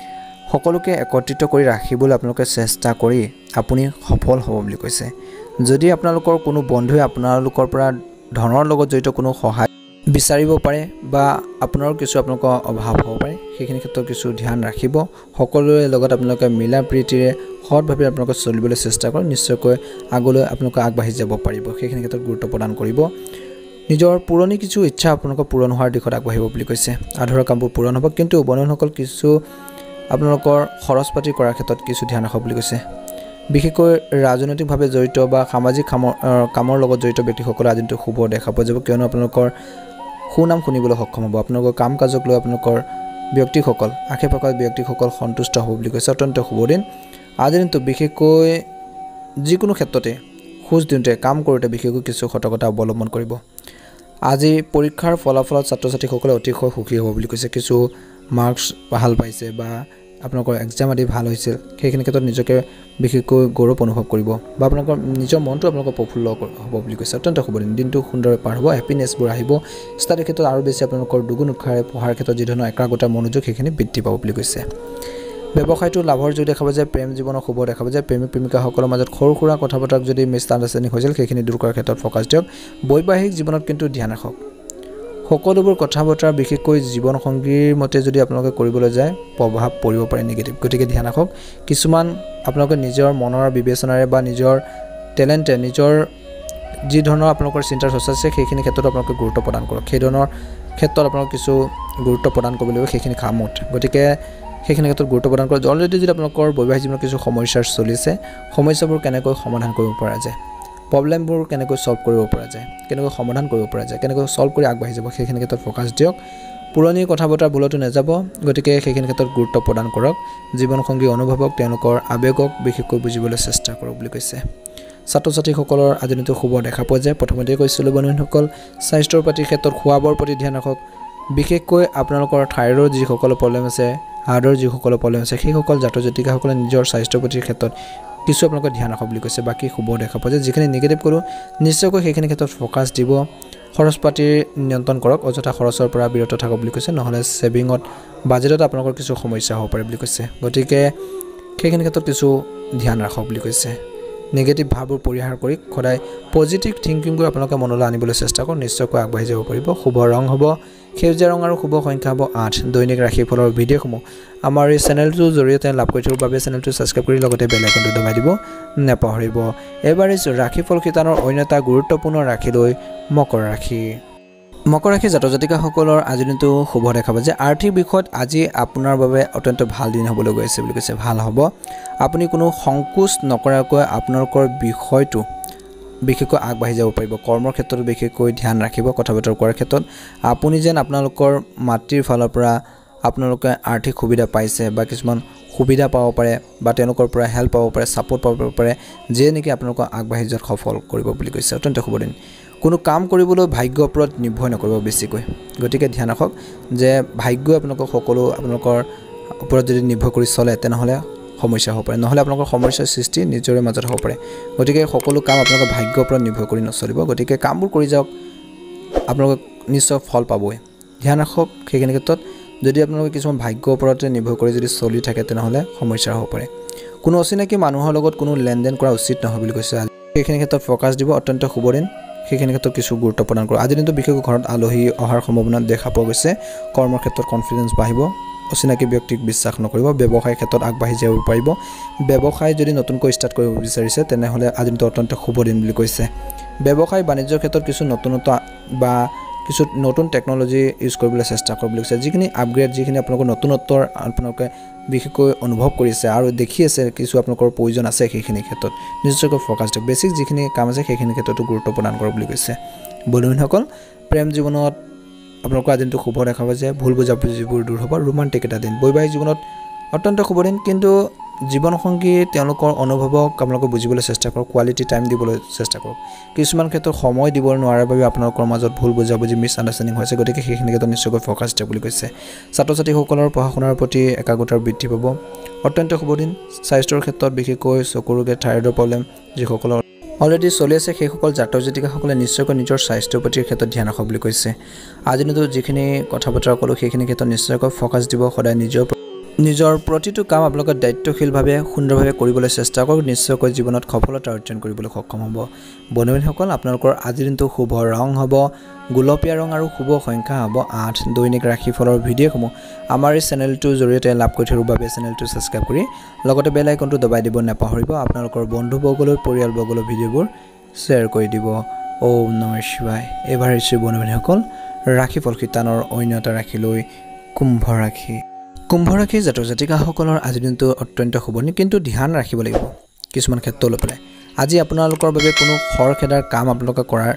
সকলোকে একত্ৰিত কৰি ৰাখিবলৈ আপোনালোকে চেষ্টা কৰি আপুনি সফল হ'ব বুলি কৈছে যদি আপোনালোকৰ কোনো বন্ধুৱে আপোনালোকৰ পৰা ধনৰ লগত জড়িত কোনো সহায় বিচাৰিব পাৰে বা আপোনাৰ কিছু আপোনালোকৰ অভাৱ হ'ব পাৰে সেইখিনি ক্ষেত্ৰত কিছু ধ্যান ৰাখিব সকলোৰে লগত আপোনালোকে মিলা প্ৰীতিৰে সৎভাৱে আপোনালোকে চলিবলৈ চেষ্টা কৰক নিশ্চয়কৈ আগলৈ আপোনালোকে আগবাঢ়ি যাব পাৰিব সেইখিনি ক্ষেত্ৰত গুৰুত্ব প্ৰদান কৰিব নিজৰ পুৰণি কিছু ইচ্ছা আপোনালোকৰ পূৰণ হোৱাৰ দিশত আগবাঢ়িব বুলি কৈছে আধৰুৱা কামবোৰ পূৰণ হ'ব কিন্তু বন্ধুসকল কিছু আপোনালোকৰ খৰচ পাতি কৰাৰ ক্ষেত্ৰত কিছু ধ্যান ৰাখক বুলি কৈছে বিশেষকৈ ৰাজনৈতিকভাৱে জড়িত বা সামাজিক কামৰ লগত জড়িত ব্যক্তিসকলৰ আজিনটো শুভ দেখা পোৱা যাব কিয়নো আপোনালোকৰ সুনাম শুনিবলৈ সক্ষম হ'ব আপোনালোকৰ কাম কাজক লৈ আপোনালোকৰ ব্যক্তিসকল আশে-পাশৰ ব্যক্তিসকল সন্তুষ্ট হ'ব বুলি কৈছে অত্যন্ত শুভ দিন আজিৰ দিনটো বিশেষকৈ যিকোনো ক্ষেত্ৰতে খোজ দিওঁতে কাম কৰোঁতে বিশেষকৈ কিছু সতৰ্কতা অৱলম্বন কৰিব আজি পৰীক্ষাৰ ফলাফলত ছাত্ৰ ছাত্ৰীসকলে অতিশয় সুখী হ'ব বুলি কৈছে কিছু মাৰ্কছ ভাল পাইছে বা আপোনালোকৰ এক্সাম আদি ভাল হৈছিল সেইখিনি ক্ষেত্ৰত নিজকে বিশেষকৈ গৌৰৱ অনুভৱ কৰিব বা আপোনালোকৰ নিজৰ মনটো আপোনালোকৰ প্ৰফুল্ল হ'ব বুলি কৈছে অত্যন্ত শুভ দিন দিনটো সুন্দৰভাৱে পাৰ হ'ব হেপিনেছবোৰ আহিব ষ্টাডি ক্ষেত্ৰত আৰু বেছি আপোনালোকৰ দুগুণ উৎসাহেৰে পঢ়াৰ ক্ষেত্ৰত যি ধৰণৰ একাগ্ৰতা মনোযোগ সেইখিনি বৃদ্ধি পাব বুলি কৈছে ব্যৱসায়টো লাভৰ যোগ দেখাব যে প্ৰেম জীৱনৰ শুভ দেখাব যে প্ৰেমিক প্ৰেমিকাসকলৰ মাজত সৰু সুৰা কথা বতৰাক যদি মিছআণ্ডাৰষ্টেণ্ডিং হৈছিল সেইখিনি দূৰ কৰাৰ ক্ষেত্ৰত ফোকাছ দিয়ক বৈবাহিক জীৱনত কিন্তু ধ্যান ৰাখক সকলোবোৰ কথা বতৰা বিশেষকৈ জীৱন সংগীৰ মতে যদি আপোনালোকে কৰিবলৈ যায় প্ৰভাৱ পৰিব পাৰে নিগেটিভ গতিকে ধ্যান ৰাখক কিছুমান আপোনালোকে নিজৰ মনৰ বিবেচনাৰে বা নিজৰ টেলেণ্টে নিজৰ যি ধৰণৰ আপোনালোকৰ চিন্তাৰ চৰ্চা আছে সেইখিনি ক্ষেত্ৰত আপোনালোকে গুৰুত্ব প্ৰদান কৰক সেই ধৰণৰ ক্ষেত্ৰত আপোনালোক কিছু গুৰুত্ব প্ৰদান কৰিব লাগিব সেইখিনি কামত গতিকে সেইখিনি ক্ষেত্ৰত গুৰুত্ব প্ৰদান কৰক অলৰেডি যদি আপোনালোকৰ বৈবাহিক জীৱনত কিছু সমস্যাৰ চলিছে সমস্যাবোৰ কেনেকৈ সমাধান কৰিব পৰা যায় প্ৰব্লেমবোৰ কেনেকৈ সলভ কৰিব পৰা যায় কেনেকৈ সমাধান কৰিব পৰা যায় কেনেকৈ সলভ কৰি আগবাঢ়ি যাব সেইখিনি ক্ষেত্ৰত ফোকাছ দিয়ক পুৰণি কথা বতৰা ভুলতো নাযাব গতিকে সেইখিনি ক্ষেত্ৰত গুৰুত্ব প্ৰদান কৰক জীৱন সংগী অনুভৱক তেওঁলোকৰ আৱেগক বিশেষকৈ বুজিবলৈ চেষ্টা কৰক বুলি কৈছে ছাত্ৰ ছাত্ৰীসকলৰ আজিৰ দিনটো শুভ দেখা পোৱা যায় প্ৰথমতে কৈছিলোঁ বন্ধুসকল স্বাস্থ্যৰ প্ৰতি ক্ষেত্ৰত খোৱাবৰ প্ৰতি ধ্যান ৰাখক বিশেষকৈ আপোনালোকৰ থাইৰয়ড যিসকলৰ প্ৰব্লেম আছে হাৰ্টৰ যিসকলৰ প্ৰব্লেম আছে সেইসকল জাতক জাতিকাসকলে নিজৰ স্বাস্থ্যৰ প্ৰতি ক্ষেত্ৰত কিছু আপোনালোকে ধ্যান ৰাখক বুলি কৈছে বাকী শুভ দেখা পোৱা যায় যিখিনি নিগেটিভ কৰোঁ নিশ্চয়কৈ সেইখিনি ক্ষেত্ৰত ফোকাছ দিব খৰচ পাতি নিয়ন্ত্ৰণ কৰক অযথা খৰচৰ পৰা বিৰত থাকক বুলি কৈছে নহ'লে সেভিঙত বাজেটত আপোনালোকৰ কিছু সমস্যা হ'ব পাৰে বুলি কৈছে গতিকে সেইখিনি ক্ষেত্ৰত কিছু ধ্যান ৰাখক বুলি কৈছে নিগেটিভ ভাৱবোৰ পৰিহাৰ কৰি সদায় পজিটিভ থিংকিংবোৰ আপোনালোকে মনলৈ আনিবলৈ চেষ্টা কৰক নিশ্চয়কৈ আগবাঢ়ি যাব পাৰিব শুভ ৰং হ'ব সেউজীয়া ৰং আৰু শুভ সংখ্যা হ'ব 8 দৈনিক ৰাশিফলৰ ভিডিঅ'সমূহ আমাৰ এই চেনেলটোৰ জৰিয়তে লাভ কৰি থকাৰ বাবে চেনেলটো সাবস্ক্ৰাইব কৰি লগতে বেল আইকনটো দবাই দিব নাপাহৰিব এবাৰ ৰাশিফল খিতানৰ অন্যতা গুৰুত্বপূৰ্ণ ৰাশিলৈ মকৰ ৰাশি জাতক জাতিকাসকলৰ আজিৰ দিনটো শুভ দেখাব যে আৰ্থিক বিষয়ত আজি আপোনাৰ বাবে অত্যন্ত ভাল দিন হ'বলৈ গৈ আছে বুলি কৈছে ভাল হ'ব আপুনি কোনো সংকোচ নকৰাকৈ আপোনালোকৰ বিষয়টো বিশেষকৈ আগবাঢ়ি যাব পাৰিব কৰ্মৰ ক্ষেত্ৰত বিশেষকৈ ধ্যান ৰাখিব কথা বতৰা কৰাৰ ক্ষেত্ৰত আপুনি যেন আপোনালোকৰ মাতৃৰ ফালৰ পৰা আপোনালোকে আৰ্থিক সুবিধা পাইছে বা কিছুমান সুবিধা পাব পাৰে বা তেওঁলোকৰ পৰা হেল্প পাব পাৰে সাপোৰ্ট পাব পাৰে যে নেকি আপোনালোকক আগবাঢ়ি যোৱাত সফল কৰিব বুলি কৈছে অত্যন্ত শুভ দিন কোনো কাম কৰিবলৈ ভাগ্যৰ ওপৰত নিৰ্ভৰ নকৰিব বেছিকৈ গতিকে ধ্যান ৰাখক যে ভাগ্যই আপোনালোকক সকলো আপোনালোকৰ ওপৰত যদি নিৰ্ভৰ কৰি চলে তেনেহলে সমস্যা হ'ব পাৰে নহলে আপোনালোকৰ সমস্যাৰ সৃষ্টি নিজৰে মাজত হ'ব পাৰে গতিকে সকলো কাম আপোনালোকৰ ভাগ্যৰ ওপৰত নিৰ্ভৰ কৰি নচলিব গতিকে কামবোৰ কৰি যাওক আপোনালোক নিশ্চয় ফল পাবই ধ্যান ৰাখক সেইখিনি ক্ষেত্ৰত যদি আপোনালোকে কিছুমান ভাগ্যৰ ওপৰত নিৰ্ভৰ কৰি যদি চলি থাকে তেনেহলে সমস্যা হ'ব পাৰে কোনো অচিনাকি মানুহৰ লগত কোনো লেনদেন কৰা উচিত নহয় বুলি কৈছে সেইখিনি ক্ষেত্ৰত ফোকাস দিব অত্যন্ত শুভ দিন সেইখিনি ক্ষেত্ৰত কিছু গুৰুত্ব প্ৰদান কৰক আজি দিনটো বিশেষকৈ ঘৰত আলহী অহাৰ সম্ভাৱনা দেখা পোৱা গৈছে কৰ্মৰ ক্ষেত্ৰত কনফিডেন্স বাঢ়িব অচিনাকি ব্যক্তিক বিশ্বাস নকৰিব ব্যৱসায় ক্ষেত্ৰত আগবাঢ়ি যাব পাৰিব ব্যৱসায় যদি নতুনকৈ ষ্টাৰ্ট কৰিব বিচাৰিছে তেনেহলে আজি দিনটো অত্যন্ত শুভ দিন বুলি কৈছে ব্যৱসায় বাণিজ্যৰ ক্ষেত্ৰত কিছু নতুনতা বা কিছু নতুন টেকনলজি ইউজ কৰিবলৈ চেষ্টা কৰিব বুলি কৈছে যিখিনি আপগ্ৰেড যিখিনি আপোনালোকৰ নতুনত্বৰ আপোনালোকে বিশেষকৈ অনুভৱ কৰিছে আৰু দেখি আছে কিছু আপোনালোকৰ প্ৰয়োজন আছে সেইখিনি ক্ষেত্ৰত নিশ্চয়কৈ ফোকাস দিয়ক বেছিক যিখিনি কাম আছে সেইখিনি ক্ষেত্ৰতো গুৰুত্ব প্ৰদান কৰক বুলি কৈছে বন্ধুসকল প্ৰেম জীৱনত আপোনালোকৰ আজি দিনটো শুভ দেখা পাইছে ভুল বুজাবুজিবোৰ দূৰ হ'ব ৰোমান্টিক এটা দিন বৈবাহিক জীৱনত অত্যন্ত শুভ দিন কিন্তু জীৱনসংগী তেওঁলোকৰ অনুভৱক আপোনালোকে বুজিবলৈ চেষ্টা কৰক কোৱালিটি টাইম দিবলৈ চেষ্টা কৰক কিছুমান ক্ষেত্ৰত সময় দিব নোৱাৰাৰ বাবে আপোনালোকৰ মাজত ভুল বুজাবুজি মিছ আণ্ডাৰষ্টেণ্ডিং হৈছে গতিকে সেইখিনি ক্ষেত্ৰত নিশ্চয়কৈ ফোকাস দিয়ক বুলি কৈছে ছাত্ৰ ছাত্ৰীসকলৰ পঢ়া শুনাৰ প্ৰতি একাগ্ৰতাৰ বৃদ্ধি পাব অত্যন্ত শুভ দিন স্বাস্থ্যৰ ক্ষেত্ৰত বিশেষকৈ চকুৰ ৰোগে থাইৰয়ডৰ প্ৰব্লেম যিসকলৰ অলৰেডি চলি আছে সেইসকল জাতক জাতিকাসকলে নিশ্চয়কৈ নিজৰ স্বাস্থ্যৰ প্ৰতি ক্ষেত্ৰত ধ্যান ৰাখক বুলি কৈছে আজি দিনটো যিখিনি কথা বতৰা ক'লো সেইখিনি ক্ষেত্ৰত নিশ্চয়কৈ ফোকাস দিব সদায় নিজৰ প্ৰতিটো কাম আপোনালোকে দায়িত্বশীলভাৱে সুন্দৰভাৱে কৰিবলৈ চেষ্টা কৰক নিশ্চয়কৈ জীৱনত সফলতা অৰ্জন কৰিবলৈ সক্ষম হ'ব বন্ধুসকল আপোনালোকৰ আজি দিনটো শুভ ৰং হ'ব গোলপীয়া ৰং আৰু শুভ সংখ্যা হ'ব 8 দৈনিক ৰাশিফলৰ ভিডিঅ'সমূহ আমাৰ এই চেনেলটোৰ জৰিয়তে লাভ কৰি থকাৰ বাবে চেনেলটো সাবস্ক্ৰাইব কৰি লগতে বেল আইকনটো দবাই দিব নাপাহৰিব আপোনালোকৰ বন্ধুবৰ্গলৈ পৰিয়ালবৰ্গলৈ ভিডিঅ'বোৰ শ্বেয়াৰ কৰি দিব ওম নমঃ শিৱায় এবাৰ হৈছে বন্ধুসকল ৰাশিফল শিতানৰ অন্য এটা ৰাশিলৈ কুম্ভ ৰাশি জাতক জাতিকাসকলৰ আজি দিনটো অত্যন্ত শুভ কিন্তু ধ্যান ৰাখিব লাগিব কিছুমান ক্ষেত্ৰলৈ পেলাই আজি আপোনালোকৰ বাবে কোনো খৰখেদাৰ কাম আপোনালোকে কৰাৰ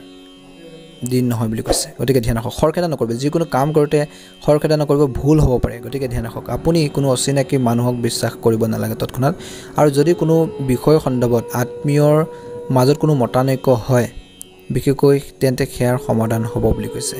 দিন নহয় বুলি কৈছে গতিকে ধ্যান ৰাখক খৰখেদা নকৰিব যিকোনো কাম কৰোঁতে খৰখেদা নকৰিব ভুল হ'ব পাৰে গতিকে ধ্যান ৰাখক আপুনি কোনো অচিনাকি মানুহক বিশ্বাস কৰিব নালাগে তৎক্ষণাত আৰু যদি কোনো বিষয় সন্দৰ্ভত আত্মীয়ৰ মাজত কোনো মতানৈক্য হয় বিশেষকৈ তেন্তে খেয়াৰ সমাধান হ'ব বুলি কৈছে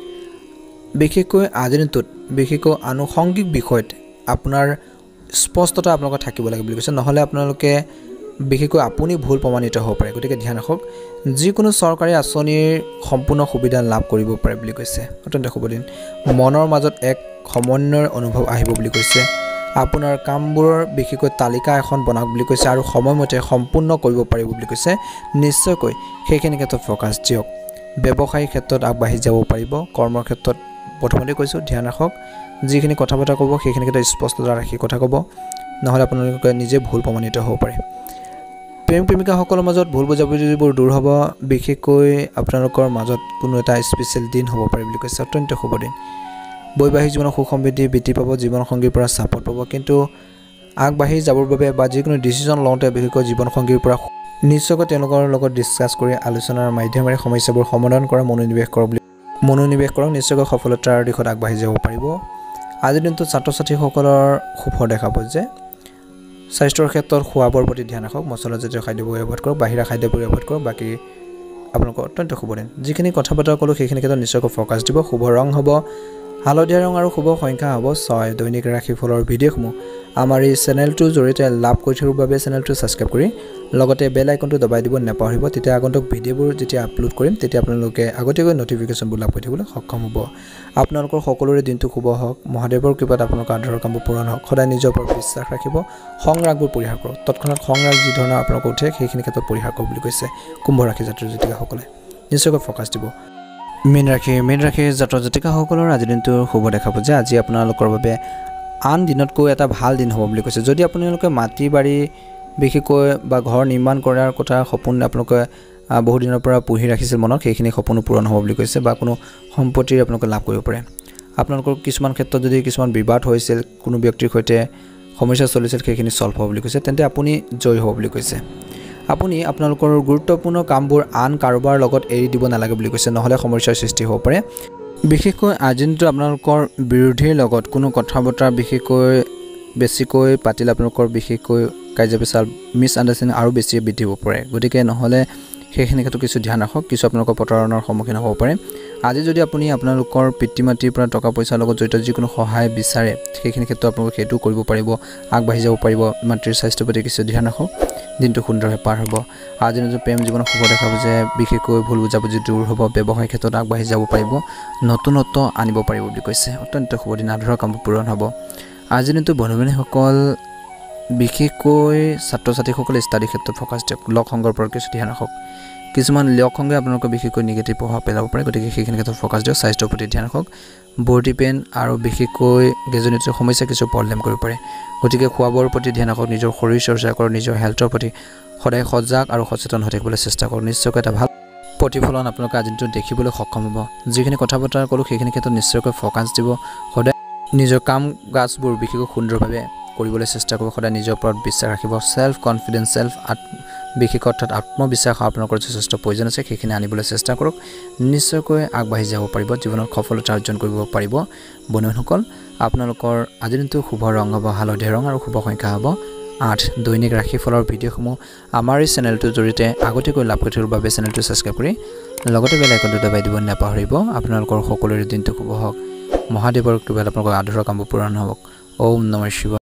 বিশেষকৈ আজিৰ দিনটোত বিশেষকৈ আনুষংগিক বিষয়ত আপোনাৰ স্পষ্টতা আপোনালোকৰ থাকিব লাগে বুলি কৈছে নহলে আপোনালোকে বিশেষকৈ আপুনি ভুল প্ৰমাণিত হ'ব পাৰে গতিকে ধ্যান ৰাখক যিকোনো চৰকাৰী আঁচনিৰ সম্পূৰ্ণ সুবিধা লাভ কৰিব পাৰে বুলি কৈছে অত্যন্ত শুভ দিন মনৰ মাজত এক সমন্বয়ৰ অনুভৱ আহিব বুলি কৈছে আপোনাৰ কামবোৰৰ বিশেষকৈ তালিকা এখন বনাওক বুলি কৈছে আৰু সময়মতে সম্পূৰ্ণ কৰিব পাৰিব বুলি কৈছে নিশ্চয়কৈ সেইখিনি ক্ষেত্ৰত ফোকাস দিয়ক ব্যৱসায়িক ক্ষেত্ৰত আগবাঢ়ি যাব পাৰিব কৰ্মৰ ক্ষেত্ৰত প্ৰথমতে কৈছো ধ্যান ৰাখক যিখিনি কথা বতৰা ক'ব সেইখিনি ক্ষেত্ৰত স্পষ্টতা ৰাখি কথা ক'ব নহলে আপোনালোকে নিজে ভুল প্ৰমাণিত হ'ব পাৰে প্ৰেম প্ৰেমিকাসকলৰ মাজত ভুল বুজাবুজিবোৰ দূৰ হ'ব বিশেষকৈ আপোনালোকৰ মাজত কোনো এটা স্পেচিয়েল দিন হ'ব পাৰে বুলি কৈছে অত্যন্ত শুভ দিন বৈবাহিক জীৱনৰ সুখ সমৃদ্ধি বৃদ্ধি পাব জীৱনসংগীৰ পৰা ছাপোৰ্ট পাব কিন্তু আগবাঢ়ি যাবৰ বাবে বা যিকোনো ডিচিজন লওঁতে বিশেষকৈ জীৱনসংগীৰ পৰা নিশ্চয়কৈ তেওঁলোকৰ লগত ডিসকাস কৰি আলোচনাৰ মাধ্যমেৰে সমস্যাবোৰ সমাধান কৰা মনোনিৱেশ কৰক নিশ্চয়কৈ সফলতাৰ দিশত আগবাঢ়ি যাব পাৰিব আজিৰ দিনটো ছাত্ৰ ছাত্ৰীসকলৰ শুভ দেখা পোৱা যে স্বাস্থ্যৰ ক্ষেত্ৰত খোৱাবৰ প্ৰতি ধ্যান ৰাখক মছলাজাতীয় খাদ্যবোৰ এভয়েড কৰক বাহিৰা খাদ্যবোৰ এভয়েড কৰক বাকি আপোনালোকৰ অত্যন্ত শুভ দিন যিখিনি কথা বতৰা ক'লো সেইখিনি ক্ষেত্ৰত নিশ্চয়কৈ ফোকাস দিব শুভ ৰং হ'ব হালধীয়া ৰং আৰু শুভ সংখ্যা হ'ব 6 দৈনিক ৰাশিফলৰ ভিডিঅ'সমূহ আমাৰ এই চেনেলটোৰ জৰিয়তে লাভ কৰি থকাৰ বাবে চেনেলটো সাবস্ক্ৰাইব কৰি লগতে বেল আইকনটো দবাই দিব নাপাহৰিব তেতিয়া আগন্তুক ভিডিঅ'বোৰ যেতিয়া আপলোড কৰিম তেতিয়া আপোনালোকে আগতীয়াকৈ নটিফিকেশ্যনবোৰ লাভ কৰি থাকিবলৈ সক্ষম হ'ব আপোনালোকৰ সকলোৰে দিনটো শুভ হওক মহাদেৱৰ কৃপাত আপোনালোকৰ আদৰৰ কামবোৰ পূৰণ হওক সদায় নিজৰ ওপৰত বিশ্বাস ৰাখিব সংৰাগবোৰ পৰিহাৰ কৰক তৎক্ষণাত সংৰাগ যি ধৰণৰ আপোনালোকৰ উঠে সেইখিনি ক্ষেত্ৰত পৰিহাৰ কৰক বুলি কৈছে কুম্ভ ৰাশি জাতক জাতিকাসকলে নিশ্চয়কৈ ফোকাস দিব মীন ৰাশি জাতক জাতিকাসকলৰ আজি দিনটো শুভ দেখা পোৱা যে আজি আপোনালোকৰ বাবে আন দিনতকৈ এটা ভাল দিন হ'ব বুলি কৈছে যদি আপোনালোকে মাটি বাৰী বিশেষকৈ বা ঘৰ নিৰ্মাণ কৰাৰ কথা সপোন আপোনালোকে বহু দিনৰ পৰা পুহি ৰাখিছিল মনত সেইখিনি সপোন পূৰণ হ'ব বুলি কৈছে বা কোনো সম্পত্তি আপোনালোকে লাভ কৰিব পাৰে আপোনালোকৰ কিছুমান ক্ষেত্ৰত যদি কিছুমান বিবাদ হৈছিল কোনো ব্যক্তিৰ সৈতে সমস্যা চলিছিল সেইখিনি সলভ হ'ব বুলি কৈছে তেন্তে আপুনি জয় হ'ব বুলি কৈছে আপুনি আপোনালোকৰ গুৰুত্বপূৰ্ণ কামবোৰ আন কাৰোবাৰ লগত এৰি দিব নালাগে বুলি কৈছে নহলে সমস্যাৰ সৃষ্টি হ'ব পাৰে বিশেষকৈ আজি দিনটো আপোনালোকৰ বিৰোধীৰ লগত কোনো কথা বতৰা বিশেষকৈ বেছিকৈ পাতিলে আপোনালোকৰ বিশেষকৈ কাজিয়া পেচাল মিছ আণ্ডাৰষ্টেণ্ডিং আৰু বেছি বৃদ্ধি হ'ব পাৰে গতিকে নহ'লে সেইখিনি ক্ষেত্ৰত কিছু ধ্যান ৰাখক কিছু আপোনালোকৰ প্ৰতাৰণাৰ সন্মুখীন হ'ব পাৰে আজি যদি আপুনি আপোনালোকৰ পিতৃ মাতৃৰ পৰা টকা পইচাৰ লগত জড়িত যিকোনো সহায় বিচাৰে সেইখিনি ক্ষেত্ৰত আপোনালোকে সেইটো কৰিব পাৰিব আগবাঢ়ি যাব পাৰিব মাতৃৰ স্বাস্থ্যৰ প্ৰতি কিছু ধ্যান ৰাখক দিনটো সুন্দৰভাৱে পাৰ হ'ব আজি নিজৰ প্ৰেম জীৱনত শুভ দেখাব যে বিশেষকৈ ভুল বুজাবুজি দূৰ হ'ব ব্যৱসায় ক্ষেত্ৰত আগবাঢ়ি যাব পাৰিব নতুনত্ব আনিব পাৰিব বুলি কৈছে অত্যন্ত শুভ দিন আধৰুৱা কামবোৰ পূৰণ হ'ব আজি দিনটো বন্ধু বান্ধৱীসকল বিশেষকৈ ছাত্ৰ ছাত্ৰীসকলে ষ্টাডি ক্ষেত্ৰত ফ'কাছ দিয়ক লগ সংগৰ ওপৰত কিছু ধ্যান ৰাখক কিছুমান লগ সংগে আপোনালোকৰ বিশেষকৈ নিগেটিভ প্ৰভাৱ পেলাব পাৰে গতিকে সেইখিনি ক্ষেত্ৰত ফ'কাছ দিয়ক স্বাস্থ্যৰ প্ৰতি ধ্যান ৰাখক বডি পেইন আৰু বিশেষকৈ গেজনিতৰ সমস্যা কিছু প্ৰব্লেম কৰিব পাৰে গতিকে খোৱা বোৱাৰ প্ৰতি ধ্যান ৰাখক নিজৰ শৰীৰ চৰ্চা কৰক নিজৰ হেল্থৰ প্ৰতি সদায় সজাগ আৰু সচেতন হৈ থাকিবলৈ চেষ্টা কৰক নিশ্চয়কৈ এটা ভাল প্ৰতিফলন আপোনালোকে আজি দিনটো দেখিবলৈ সক্ষম হ'ব যিখিনি কথা বতৰা ক'লোঁ সেইখিনি ক্ষেত্ৰত নিশ্চয়কৈ ফ'কাছ দিব সদায় নিজৰ কাম কাজবোৰ বিশেষকৈ সুন্দৰভাৱে কৰিবলৈ চেষ্টা কৰিব সদায় নিজৰ ওপৰত বিশ্বাস ৰাখিব সেল্ফ কনফিডেন্স সেল্ফ বিশেষ অৰ্থাৎ আত্মবিশ্বাস আপোনালোকৰ যথেষ্ট প্ৰয়োজন আছে সেইখিনি আনিবলৈ চেষ্টা কৰক নিশ্চয়কৈ আগবাঢ়ি যাব পাৰিব জীৱনত সফলতা অৰ্জন কৰিব পাৰিব বন্ধুসকল আপোনালোকৰ আজিৰ দিনটো শুভ ৰং হ'ব হালধীয়া ৰং আৰু শুভ সংখ্যা হ'ব 8 দৈনিক ৰাশিফলৰ ভিডিঅ'সমূহ আমাৰ এই চেনেলটোৰ জৰিয়তে আগতীয়াকৈ লাভ কৰি থকাৰ বাবে চেনেলটো ছাবস্ক্ৰাইব কৰি লগতে বেল আইকনটো দবাই দিব নাপাহৰিব আপোনালোকৰ সকলোৰে দিনটো শুভ হওক মহাদেৱৰ কৃপাত আপোনালোকৰ আধৰুৱা কামবোৰ পূৰণ হওক ওম নমঃ শিৱায়